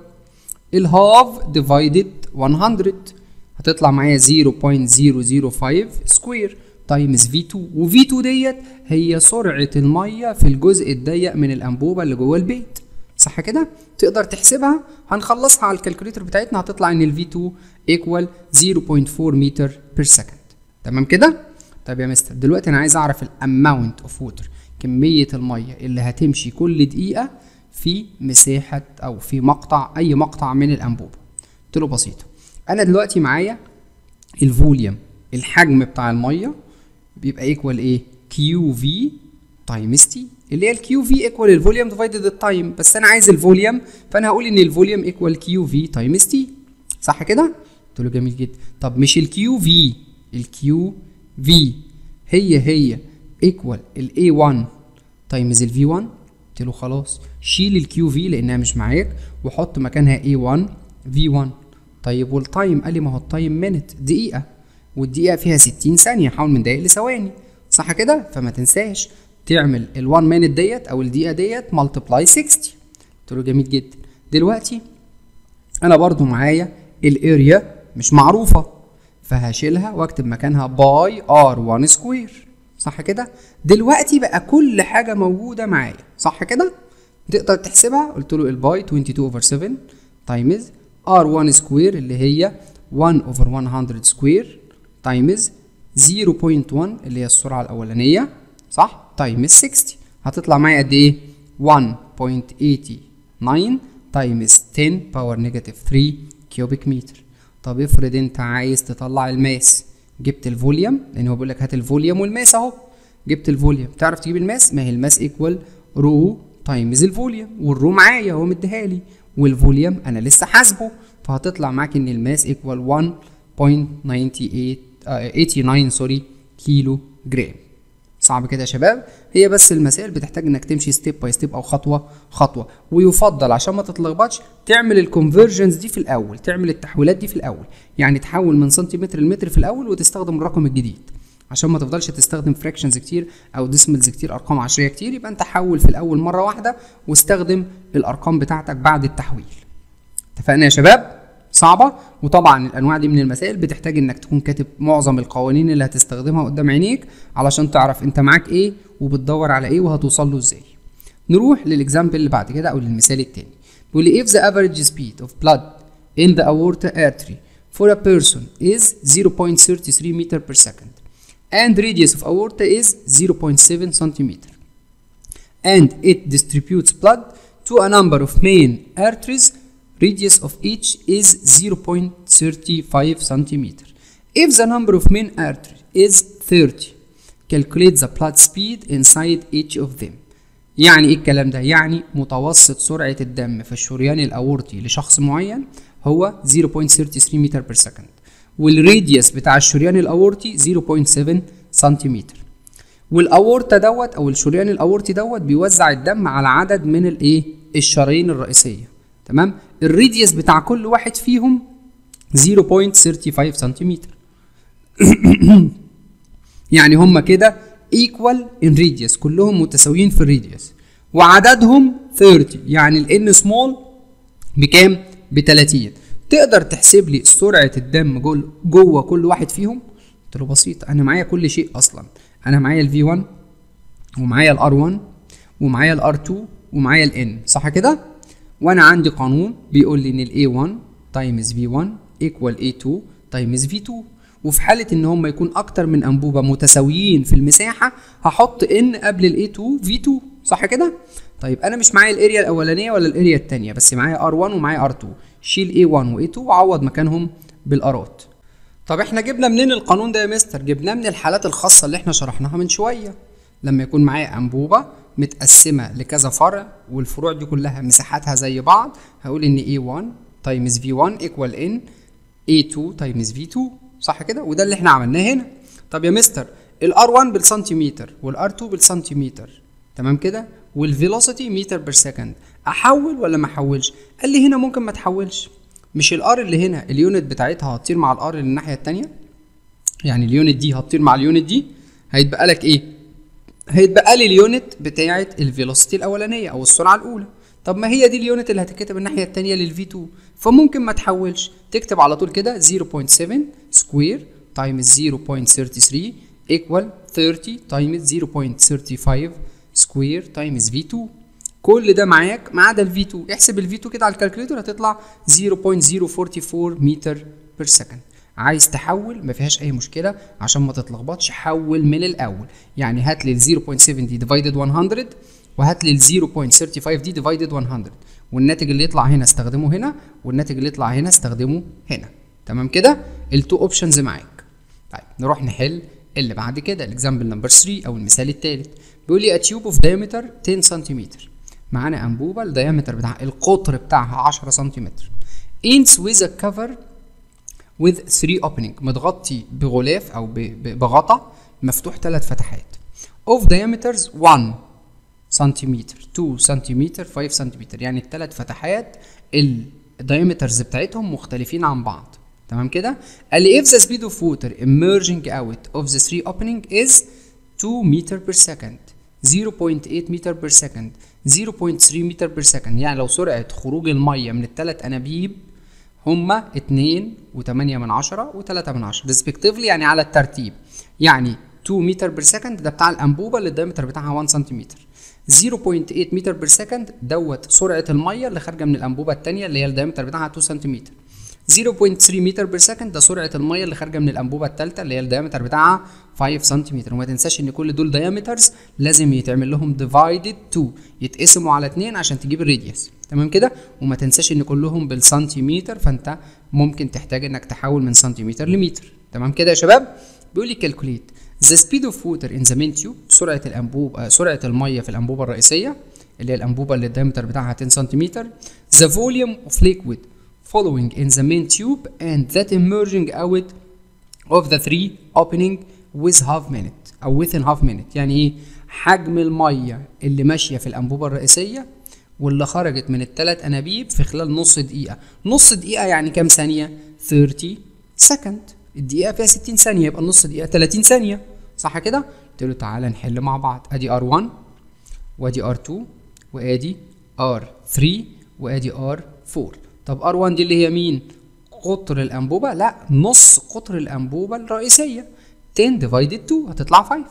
الهاف ديفايدد مية، هتطلع معايا زيرو بوينت زيرو زيرو خمسة سكوير تايمز في اتنين، وفي اتنين ديت هي سرعة المية في الجزء الضيق من الأنبوبة اللي جوه البيت. صح كده؟ تقدر تحسبها، هنخلصها على الكالكوليتر بتاعتنا، هتطلع ان ال في اتنين equal زيرو بوينت اربعة متر بير سكند. تمام كده؟ طيب يا مستر دلوقتي انا عايز اعرف الاماونت اوف ووتر، كمية المية اللي هتمشي كل دقيقة في مساحة او في مقطع، اي مقطع من الأنبوبة. قلت له بسيطة، انا دلوقتي معايا الفوليوم، الحجم بتاع المية بيبقى ايكوال ايه؟ كيو في تايمز تي، اللي هي الكيو في ايكوال الفوليوم ديفايدد التايم، بس انا عايز الفوليوم فانا هقول ان الفوليوم ايكوال كيو في تايمز تي. صح كده؟ قلت له جميل جدا. طب مش الكيو في، الكيو في هي هي ايكوال الاي واحد تايمز الفي واحد؟ قلت له خلاص شيل الكيو في لانها مش معاك وحط مكانها اي واحد في واحد. طيب والتايم؟ قال لي ما هو التايم مينت، دقيقة، والدقيقة فيها ستين ثانية، حول من دقايق لثواني. صح كده؟ فما تنساش تعمل ال واحد مينت ديت او الدقيقة ديت ملتبلاي ستين. قلت له جميل جدا. دلوقتي انا برضو معايا الاريا مش معروفة، فهشيلها واكتب مكانها باي ار واحد سكوير. صح كده؟ دلوقتي بقى كل حاجة موجودة معايا. صح كده؟ تقدر تحسبها. قلت له الباي اتنين وعشرين اوفر سبعة تايمز ار واحد سكوير اللي هي واحد اوفر مية سكوير تايمز زيرو بوينت واحد اللي هي السرعة الأولانية، صح؟ تايمز ستين، هتطلع معايا قد إيه؟ واحد بوينت تمانية تسعة تايمز عشرة باور نيجاتيف تلاتة كيوبيك متر. طب افرض أنت عايز تطلع الماس، جبت الفوليوم لأن هو بيقول لك هات الفوليوم والماس أهو، جبت الفوليوم، تعرف تجيب الماس؟ ما هي الماس إيكوال رو تايمز الفوليوم، والرو معايا هو مديهالي، والفوليوم أنا لسه حاسبه، فهتطلع معاك إن الماس إيكوال واحد بوينت تمانية تمانية سوري كيلو جرام. صعب كده يا شباب؟ هي بس المسائل بتحتاج انك تمشي ستيب باي ستيب او خطوه خطوه، ويفضل عشان ما تتلخبطش تعمل الكونفرجنز دي في الاول، تعمل التحويلات دي في الاول، يعني تحول من سنتيمتر لمتر في الاول وتستخدم الرقم الجديد عشان ما تفضلش تستخدم فراكشنز كتير او ديسملز كتير، ارقام عشريه كتير. يبقى انت حول في الاول مره واحده واستخدم الارقام بتاعتك بعد التحويل. اتفقنا يا شباب؟ صعبه. وطبعا الانواع دي من المسائل بتحتاج انك تكون كاتب معظم القوانين اللي هتستخدمها قدام عينيك علشان تعرف انت معاك ايه وبتدور على ايه وهتوصل له ازاي. نروح للاكزامبل اللي بعد كده او للمثال التاني. بيقول لي if the average speed of blood in the aorta artery for a person is zero point three three meter per second and radius of aorta is zero point seven centimeter and it distributes blood to a number of main arteries, radius of each is zero point three five centimeter. If the number of main arteries is thirty, calculate the blood speed inside each of them. يعني ايه الكلام ده؟ يعني متوسط سرعة الدم في الشريان الأورطي لشخص معين هو zero point three three متر per second، والراديوس بتاع الشريان الأورطي zero point seven سنتيمتر. والأورطة دوت أو الشريان الأورطي دوت بيوزع الدم على عدد من الإيه؟ الشرايين الرئيسية. تمام؟ الراديوس بتاع كل واحد فيهم zero point three five سنتيمتر. يعني هما كده equal in radius، كلهم متساويين في الراديوس، وعددهم ثلاثين، يعني ال n small بكام؟ ب ثلاثين. تقدر تحسب لي سرعة الدم جوه جوه كل واحد فيهم؟ قلت له بسيط، أنا معايا كل شيء أصلا، أنا معايا ال في واحد ومعايا ال ار واحد ومعايا ال ار اتنين ومعايا ال n، صح كده؟ وأنا عندي قانون بيقول لي إن ال إيه واحد تايمز في واحد equal إيه اتنين تايمز في اتنين، وفي حالة إن هم يكون أكتر من أنبوبة متساويين في المساحة هحط n قبل ال إيه اتنين في اتنين، صح كده؟ طيب أنا مش معايا الأريا الأولانية ولا الأريا التانية، بس معايا ار واحد ومعايا ار اتنين، شيل إيه واحد و إيه اتنين وعوض مكانهم بالارات. طب احنا جبنا منين القانون ده يا مستر؟ جبناه من الحالات الخاصة اللي احنا شرحناها من شوية، لما يكون معايا أنبوبة متقسمة لكذا فرع والفروع دي كلها مساحاتها زي بعض، هقول إن إيه واحد تايمز في واحد equal n إيه اتنين تايمز في اتنين، صح كده؟ وده اللي احنا عملناه هنا. طب يا مستر الار واحد بالسنتيمتر والار اتنين بالسنتيمتر، تمام كده؟ والفيلوسيتي متر بير سكند، احول ولا ما احولش؟ قال لي هنا ممكن ما تحولش، مش الار اللي هنا اليونت بتاعتها هتطير مع الار اللي الناحيه الثانيه، يعني اليونت دي هتطير مع اليونت دي، هيتبقى لك ايه؟ هيتبقى لي اليونت بتاعه الفيلوسيتي الاولانيه او السرعه الاولى. طب ما هي دي اليونت اللي هتتكتب الناحيه الثانيه للفي اتنين، فممكن ما تحولش، تكتب على طول كده zero point seven سكوير تايمز zero point three three equal thirty تايمز zero point three five سكوير تايمز في اتنين. كل ده معاك ما عدا الفي اتنين، احسب الفي اتنين كده على الكالكوليتر هتطلع zero point zero four four متر بير سكند. عايز تحول ما فيهاش اي مشكله، عشان ما تتلخبطش حول من الاول، يعني هات لي ال zero point seven دي divided مية وهات لي ال zero point three five دي divided مية، والناتج اللي يطلع هنا استخدمه هنا والناتج اللي يطلع هنا استخدمه هنا. تمام كده؟ التو اوبشنز معاك. طيب نروح نحل اللي بعد كده، الاكزامبل نمبر ثلاثة او المثال الثالث. بيقول لي a tube of diameter ten سنتيمتر، معانا انبوبه الدايمتر بتاع القطر بتاعها عشرة سنتيمتر، ends with a cover with three opening، متغطي بغلاف او بغطا مفتوح ثلاث فتحات، of diameters one سنتيمتر two سنتيمتر five سنتيمتر، يعني الثلاث فتحات الدايمترز بتاعتهم مختلفين عن بعض. تمام كده؟ قال لي if the speed of water emerging out of the three opening is two meter per second zero point eight meter per second zero point three meter per second، يعني لو سرعة خروج المية من الثلاث أنابيب هما اتنين وتمانية من عشرة وتلاتة من عشرة respectively، يعني على الترتيب، يعني two meter per second ده بتاع الأنبوبة اللي الدايمتر بتاعها one سنتيمتر، zero point eight meter per second دوت سرعة المية اللي خارجة من الأنبوبة التانية اللي هي الدايمتر بتاعها two سنتيمتر، zero point three meter per second ده سرعة المية اللي خارجة من الأنبوبة التالتة اللي هي الدايمتر بتاعها five سنتيمتر. وما تنساش إن كل دول دايمترز لازم يتعمل لهم divided two، يتقسموا على اتنين عشان تجيب الراديوس. تمام كده؟ وما تنساش إن كلهم بالسنتيمتر، فأنت ممكن تحتاج إنك تحول من سنتيمتر لمتر. تمام كده يا شباب؟ بيقول لي calculate the speed of water in the main tube، سرعة الأنبوبة سرعة المية في الأنبوبة الرئيسية اللي هي الأنبوبة اللي الدايمتر بتاعها ten سنتيمتر، the volume of liquid following in the main tube and that emerging out of the three opening with half minute. او within half minute. يعني ايه؟ حجم الميه اللي ماشيه في الانبوبه الرئيسيه واللي خرجت من الثلاث انابيب في خلال نص دقيقه. نص دقيقه يعني كام ثانيه؟ ثلاثين سكند. الدقيقه فيها ستين ثانيه، يبقى النص دقيقه ثلاثين ثانيه، صح كده؟ قلت له تعالى نحل مع بعض. ادي ار واحد وادي ار اتنين وادي ار تلاتة وادي ار اربعة. طب ار واحد دي اللي هي مين؟ قطر الانبوبه؟ لا، نص قطر الانبوبه الرئيسيه. عشرة ديفايدد اتنين هتطلع خمسة.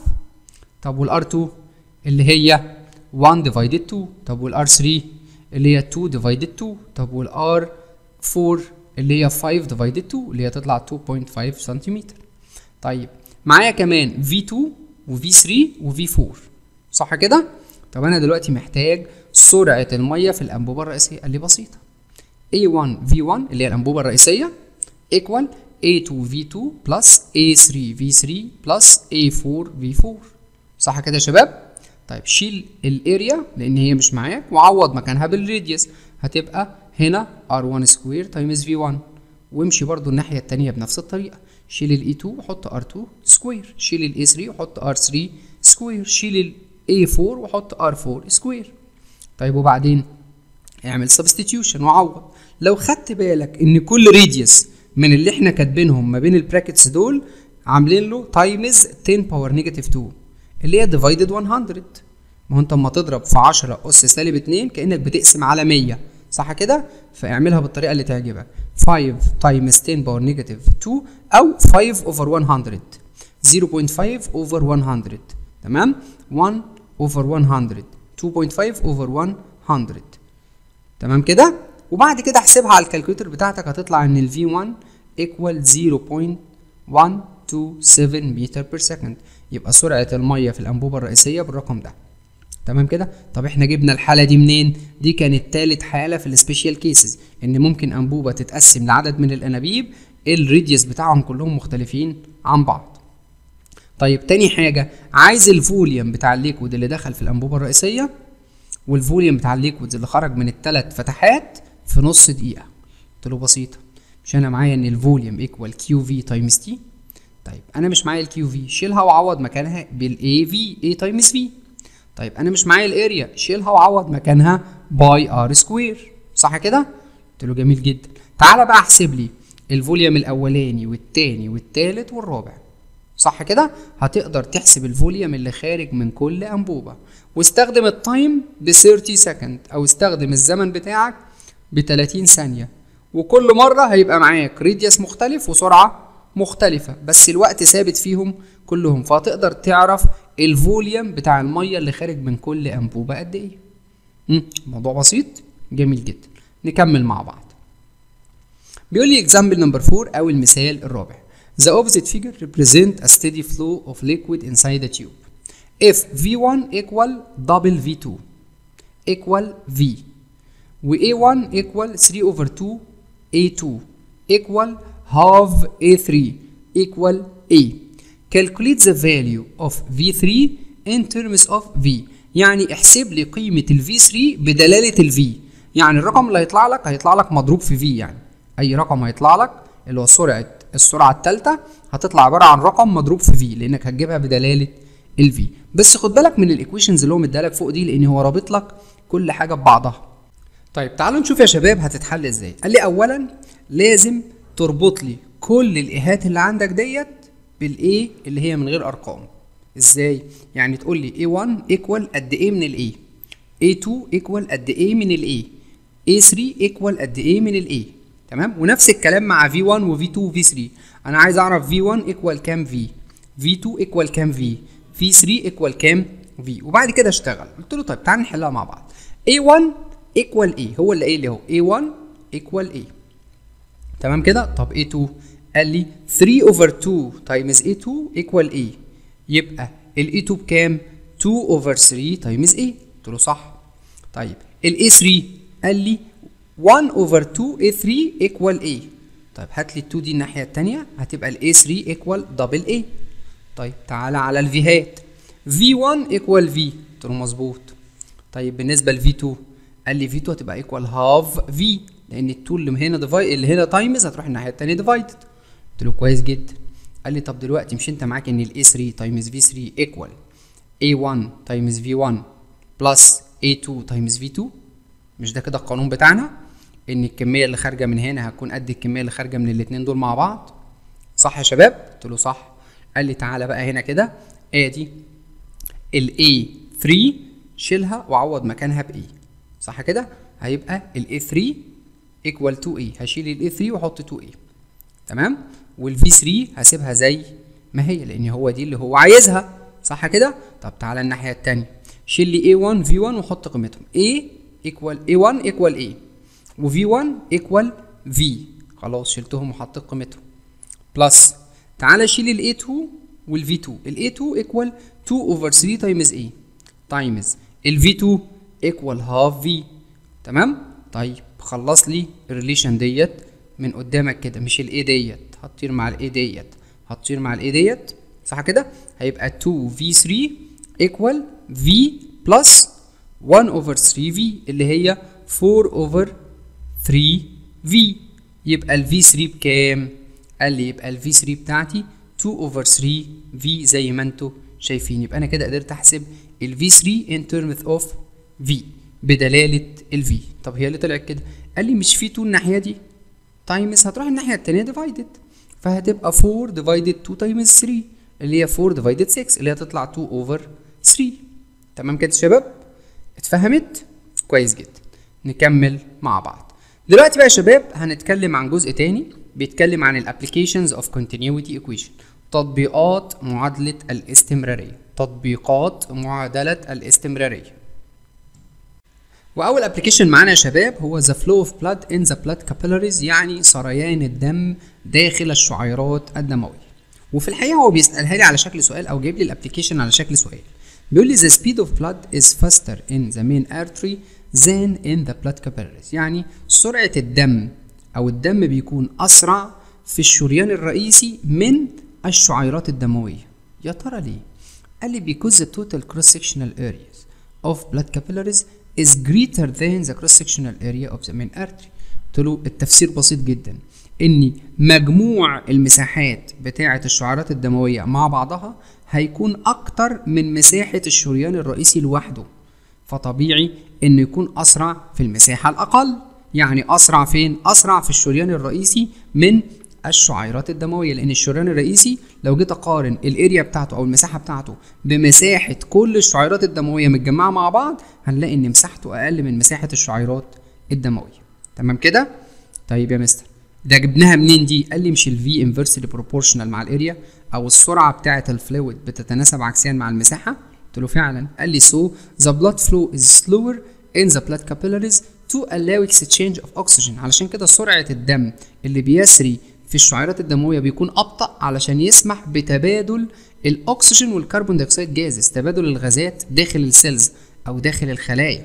طب والار اتنين اللي هي واحد ديفايدد اتنين. طب والار تلاتة اللي هي اتنين ديفايدد اتنين. طب والار اربعة اللي هي خمسة ديفايدد اتنين اللي هي تطلع اتنين فاصلة خمسة سنتيمتر. طيب معايا كمان في اتنين وفي تلاتة وفي اربعة، صح كده؟ طب انا دلوقتي محتاج سرعه الميه في الانبوبه الرئيسيه. قال لي بسيطه، إيه واحد في واحد اللي هي الانبوبه الرئيسيه ايكوال إيه اتنين في اتنين بلس إيه تلاتة في تلاتة بلس إيه اربعة في اربعة، صح كده يا شباب؟ طيب شيل الاريا لان هي مش معاك وعوض مكانها بالراديوس، هتبقى هنا ار واحد سكوير تايمز في واحد، وامشي برضو الناحيه الثانيه بنفس الطريقه. شيل الاي اتنين وحط ار اتنين سكوير، شيل الاي تلاتة وحط ار تلاتة سكوير، شيل الاي اربعة وحط ار اربعة سكوير. طيب وبعدين اعمل سبستيتيوشن وعوض. لو خدت بالك ان كل راديوس من اللي احنا كاتبينهم ما بين البراكتس دول عاملين له تايمز عشرة باور نيجاتيف اتنين اللي هي ديفايدد مية. ما هو انت اما تضرب في عشرة اس سالب اتنين كانك بتقسم على مية، صح كده؟ فاعملها بالطريقه اللي تعجبك. خمسة تايمز عشرة باور نيجاتيف اتنين او خمسة اوفر مية، صفر فاصلة خمسة اوفر مية، تمام؟ واحد اوفر مية، اتنين فاصلة خمسة اوفر مية، تمام كده؟ وبعد كده احسبها على الكالكوليتر بتاعتك، هتطلع ان الفي واحد ايكوال صفر فاصلة واحد اتنين سبعة متر بير سكند. يبقى سرعه الميه في الانبوبه الرئيسيه بالرقم ده، تمام كده؟ طب احنا جبنا الحاله دي منين؟ دي كانت تالت حاله في السبيشال كيسز، ان ممكن انبوبه تتقسم لعدد من الانابيب الراديوس بتاعهم كلهم مختلفين عن بعض. طيب تاني حاجه، عايز الفوليوم بتاع الليكويد اللي دخل في الانبوبه الرئيسيه والفوليوم بتاع الليكويد اللي خرج من الثلاث فتحات في نص دقيقه. قلت له بسيطه، مش انا معايا ان الفوليوم ايكوال كيو في تايمز تي؟ طيب انا مش معايا الكيو في، شيلها وعوض مكانها بالاي في، اي تايمز في. طيب انا مش معايا الاريا، شيلها وعوض مكانها باي ار سكوير، صح كده؟ قلت له جميل جدا. تعالى بقى احسب لي الفوليوم الاولاني والثاني والثالث والرابع، صح كده؟ هتقدر تحسب الفوليوم اللي خارج من كل انبوبه، واستخدم التايم ب ثلاثين سكند او استخدم الزمن بتاعك ب ثلاثين ثانيه، وكل مره هيبقى معاك راديوس مختلف وسرعه مختلفه بس الوقت ثابت فيهم كلهم، فهتقدر تعرف الفوليوم بتاع الميه اللي خارج من كل انبوبه قد ايه. امم موضوع بسيط جميل جدا. نكمل مع بعض. بيقول لي example number four او المثال الرابع. The opposite figure represent a steady flow of liquid inside the tube. If في واحد equal double في اتنين equal V و إيه واحد equal three over two إيه اتنين equal half إيه تلاتة equal A. Calculate the value of في تلاتة in terms of V. يعني احسب لي قيمة ال في تلاتة بدلالة ال V. يعني الرقم اللي هيطلع لك هيطلع لك مضروب في V، يعني أي رقم هيطلع لك اللي هو سرعة السرعة الثالثة هتطلع عبارة عن رقم مضروب في V لأنك هتجيبها بدلالة ال V. بس خد بالك من الإيكويشنز اللي هو مديها لك فوق دي لأن هو رابط لك كل حاجة ببعضها. طيب تعالوا نشوف يا شباب هتتحل ازاي. قال لي أولا لازم تربط لي كل الإيهات اللي عندك ديت بالاي اللي هي من غير ارقام. ازاي؟ يعني تقول لي إيه واحد ايكوال قد ايه من الاي، إيه اتنين ايكوال قد ايه من الاي، إيه تلاتة ايكوال قد ايه من الاي، تمام؟ ونفس الكلام مع في واحد وفي اتنين وفي تلاتة. انا عايز اعرف في واحد ايكوال كام في، في اتنين ايكوال كام في، في تلاتة ايكوال كام في، وبعد كده اشتغل. قلت له طيب تعال نحلها مع بعض. إيه واحد ايكوال ايه، هو اللي قايل لي اهو إيه واحد ايكوال ايه، تمام كده؟ طب إيه اتنين قال لي تلاتة اوفر اتنين تايمز إيه اتنين ايكوال ايه، يبقى ال إيه اتنين بكام؟ اتنين اوفر تلاتة تايمز ايه. قلت له صح. طيب ال إيه تلاتة قال لي واحد اوفر اتنين إيه تلاتة ايكوال ايه. طيب هات لي ال اتنين دي الناحيه الثانيه هتبقى ال إيه تلاتة ايكوال دبل ايه. طيب تعالى على الفيهات، في واحد ايكوال في، قلت له مظبوط. طيب بالنسبه ل في اتنين قال لي في اتنين هتبقى ايكوال هاف في، لان ال اتنين اللي هنا ديفايد اللي هنا تايمز هتروح الناحيه الثانيه ديفايدد. قلت له كويس جدا. قال لي طب دلوقتي مش انت معاك ان ال إيه ثري تايمز في ثري equal إيه ون تايمز في ون بلس إيه تو تايمز في تو؟ مش ده كده القانون بتاعنا ان الكميه اللي خارجه من هنا هتكون قد الكميه اللي خارجه من الاثنين دول مع بعض؟ صح يا شباب؟ قلت له صح. قال لي تعالى بقى هنا كده ادي ال إيه ثري شيلها وعوض مكانها ب A، صح كده؟ هيبقى ال إيه ثري equal to A، هشيل ال إيه ثري واحط تو إيه، تمام؟ وال في ثري هسيبها زي ما هي لان هو دي اللي هو عايزها، صح كده؟ طب تعالى الناحيه الثانيه، شيل لي إيه ون في ون وحط قيمتهم، A equal إيه ون equal A و في ون equal V، خلاص شلتهم وحطيت قيمتهم، بلس تعالى شيل ال إيه تو وال في تو، ال إيه تو equal تو over ثري times A times ال في تو equal half V، تمام؟ طيب خلص لي الريليشن ديت من قدامك كده، مش ال A ديت هتطير مع ال A ديت هتطير مع ال A ديت، صح كده؟ هيبقى تو في ثري equal V plus ون over ثري V اللي هي فور over ثري V، يبقى ال في ثري بكام؟ قال لي يبقى ال في ثري بتاعتي تو over ثري V زي ما انتوا شايفين. يبقى انا كده قدرت احسب ال في ثري in terms of V بدلاله ال V. طب هي اللي طلعت كده؟ قال لي مش في تو الناحيه دي تايمز هتروح الناحيه الثانيه ديفايدد، فهتبقى فور ديفايدد تو تايمز ثري اللي هي فور ديفايدد سكس اللي هي تطلع تو over ثري. تمام كده يا شباب؟ اتفهمت؟ كويس جدا. نكمل مع بعض. دلوقتي بقى يا شباب هنتكلم عن جزء تاني بيتكلم عن الابليكيشنز اوف continuity equation، تطبيقات معادلة الاستمرارية، تطبيقات معادلة الاستمرارية. وأول ابليكيشن معانا يا شباب هو the flow of blood in the blood capillaries، يعني سريان الدم داخل الشعيرات الدموية. وفي الحقيقة هو بيسألها لي على شكل سؤال أو جايب لي الابليكيشن على شكل سؤال. بيقول لي the speed of blood is faster in the main artery than in the blood capillaries، يعني سرعة الدم أو الدم بيكون أسرع في الشريان الرئيسي من الشعيرات الدموية. يا ترى ليه؟ قال لي because the total cross sectional areas of blood capillaries is greater than the cross sectional area of the main artery. قلت له التفسير بسيط جدا، ان مجموع المساحات بتاعة الشعيرات الدموية مع بعضها هيكون اكتر من مساحة الشريان الرئيسي لوحده، فطبيعي انه يكون اسرع في المساحة الاقل. يعني اسرع فين؟ اسرع في الشريان الرئيسي من الشعيرات الدمويه، لان الشريان الرئيسي لو جيت اقارن الاريا بتاعته او المساحه بتاعته بمساحه كل الشعيرات الدمويه متجمعه مع بعض هنلاقي ان مساحته اقل من مساحه الشعيرات الدمويه. تمام كده؟ طيب يا مستر ده جبناها منين دي؟ قال لي مش الفي انفرسلي بروبورشنال مع الاريا او السرعه بتاعه الفلويد بتتناسب عكسيا مع المساحه؟ قلت له فعلا. قال لي so the blood flow is slower in the blood capillaries to allow exchange of oxygen، علشان كده سرعه الدم اللي بيسري في الشعيرات الدمويه بيكون ابطا علشان يسمح بتبادل الاكسجين والكربون دايوكسيد جازز، تبادل الغازات داخل السيلز او داخل الخلايا.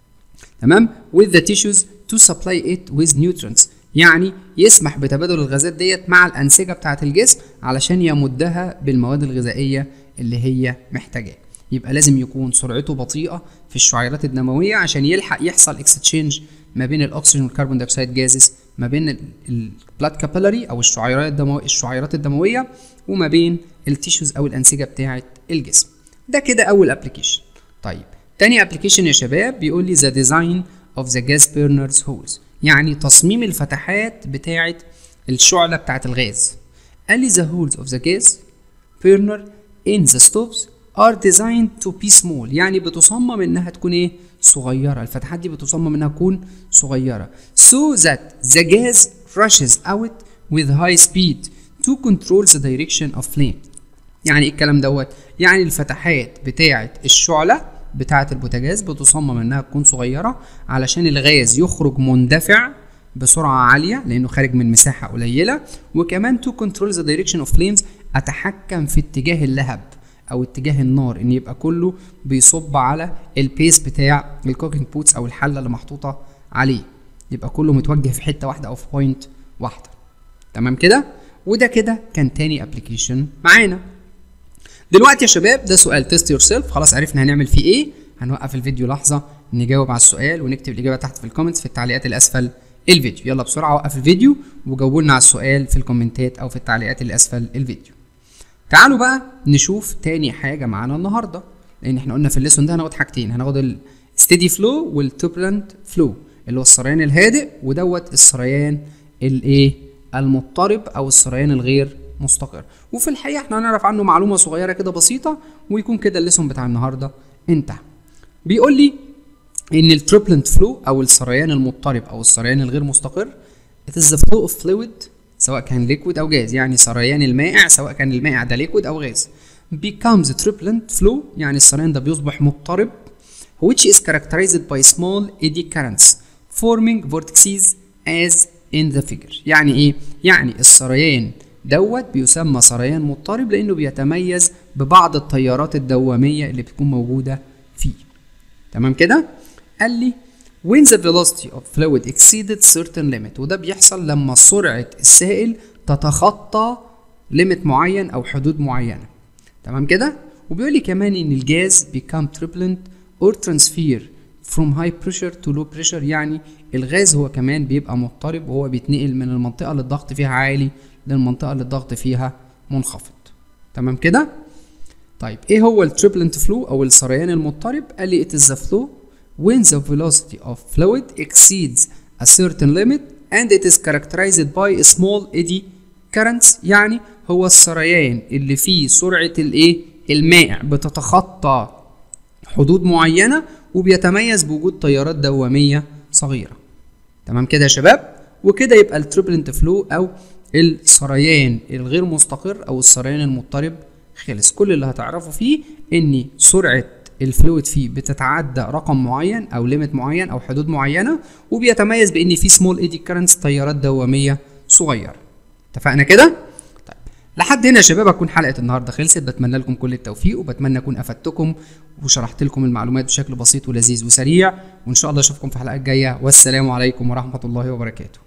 تمام؟ with the tissues to supply it with nutrients، يعني يسمح بتبادل الغازات ديت مع الانسجه بتاعه الجسم علشان يمدها بالمواد الغذائيه اللي هي محتاجاها. يبقى لازم يكون سرعته بطيئه في الشعيرات الدمويه عشان يلحق يحصل اكستشينج ما بين الاكسجين والكربون دايوكسيد جازز ما بين البلاد كابيلاري او الشعيرات الدمويه الشعيرات الدمويه وما بين التيشوز او الانسجه بتاعه الجسم. ده كده اول ابلكيشن. طيب تاني ابلكيشن يا شباب بيقول لي the design of the gas burners holes، يعني تصميم الفتحات بتاعه الشعله بتاعه الغاز. قال لي the holes of the gas burner in the stoves are designed to be small، يعني بتصمم انها تكون ايه؟ صغيره. الفتحات دي بتصمم انها تكون صغيره so that the gas rushes out with high speed to control the direction of flame. يعني ايه الكلام دوت؟ يعني الفتحات بتاعه الشعله بتاعه البوتاجاز بتصمم انها تكون صغيره علشان الغاز يخرج مندفع بسرعه عاليه لانه خارج من مساحه قليله، وكمان to control the direction of flames اتحكم في اتجاه اللهب او اتجاه النار، ان يبقى كله بيصب على البيس بتاع الكوكينج بوتس او الحله اللي محطوطه عليه، يبقى كله متوجه في حته واحده او في بوينت واحده. تمام كده؟ وده كده كان تاني ابلكيشن معانا. دلوقتي يا شباب ده سؤال تيست يور سيلف، خلاص عرفنا هنعمل فيه ايه. هنوقف الفيديو لحظه نجاوب على السؤال ونكتب الاجابه تحت في الكومنتس في التعليقات اللي اسفل الفيديو. يلا بسرعه وقف الفيديو وجاوبوا لنا على السؤال في الكومنتات او في التعليقات اللي اسفل الفيديو. تعالوا بقى نشوف تاني حاجه معانا النهارده، لان احنا قلنا في الليسون ده هناخد حاجتين، هناخد الستيدي فلو والتوربulent فلو اللي هو السريان الهادئ، ودوت السريان الايه المضطرب او السريان الغير مستقر. وفي الحقيقه احنا هنعرف عنه معلومه صغيره كده بسيطه، ويكون كده الليسون بتاع النهارده انتهى. بيقول لي ان التوربulent فلو او السريان المضطرب او السريان الغير مستقر it is the flow of fluid سواء كان ليكويد او جاز، يعني سريان المائع سواء كان المائع ده ليكويد او غاز becomes turbulent flow، يعني السريان ده بيصبح مضطرب which is characterized by small eddy currents forming vortices as in the figure. يعني ايه؟ يعني السريان دوت بيسمى سريان مضطرب لانه بيتميز ببعض التيارات الدواميه اللي بتكون موجوده فيه. تمام كده؟ قال لي when the velocity of fluid exceeded certain limit، وده بيحصل لما سرعه السائل تتخطى ليميت معين او حدود معينه. تمام كده؟ وبيقول لي كمان ان الجاز become turbulent or transfer from high pressure to low pressure، يعني الغاز هو كمان بيبقى مضطرب وهو بيتنقل من المنطقه اللي الضغط فيها عالي للمنطقه اللي الضغط فيها منخفض. تمام كده؟ طيب ايه هو التوربulent فلو او السريان المضطرب؟ قال لي it is the flow when the velocity of fluid exceeds a certain limit and it is characterized by small eddy currents، يعني هو السريان اللي فيه سرعه الايه المائع بتتخطى حدود معينه وبيتميز بوجود تيارات دواميه صغيره. تمام كده يا شباب؟ وكده يبقى التوربulent فلو او السريان الغير مستقر او السريان المضطرب خلص. كل اللي هتعرفه فيه ان سرعه الفلويد فيه بتتعدى رقم معين او ليميت معين او حدود معينه، وبيتميز بان فيه سمول ايدي كارنتس تيارات دواميه صغيره. اتفقنا كده؟ طيب لحد هنا يا شباب اكون حلقه النهارده خلصت. بتمنى لكم كل التوفيق، وبتمنى اكون افدتكم وشرحت لكم المعلومات بشكل بسيط ولذيذ وسريع، وان شاء الله اشوفكم في الحلقه الجايه، والسلام عليكم ورحمه الله وبركاته.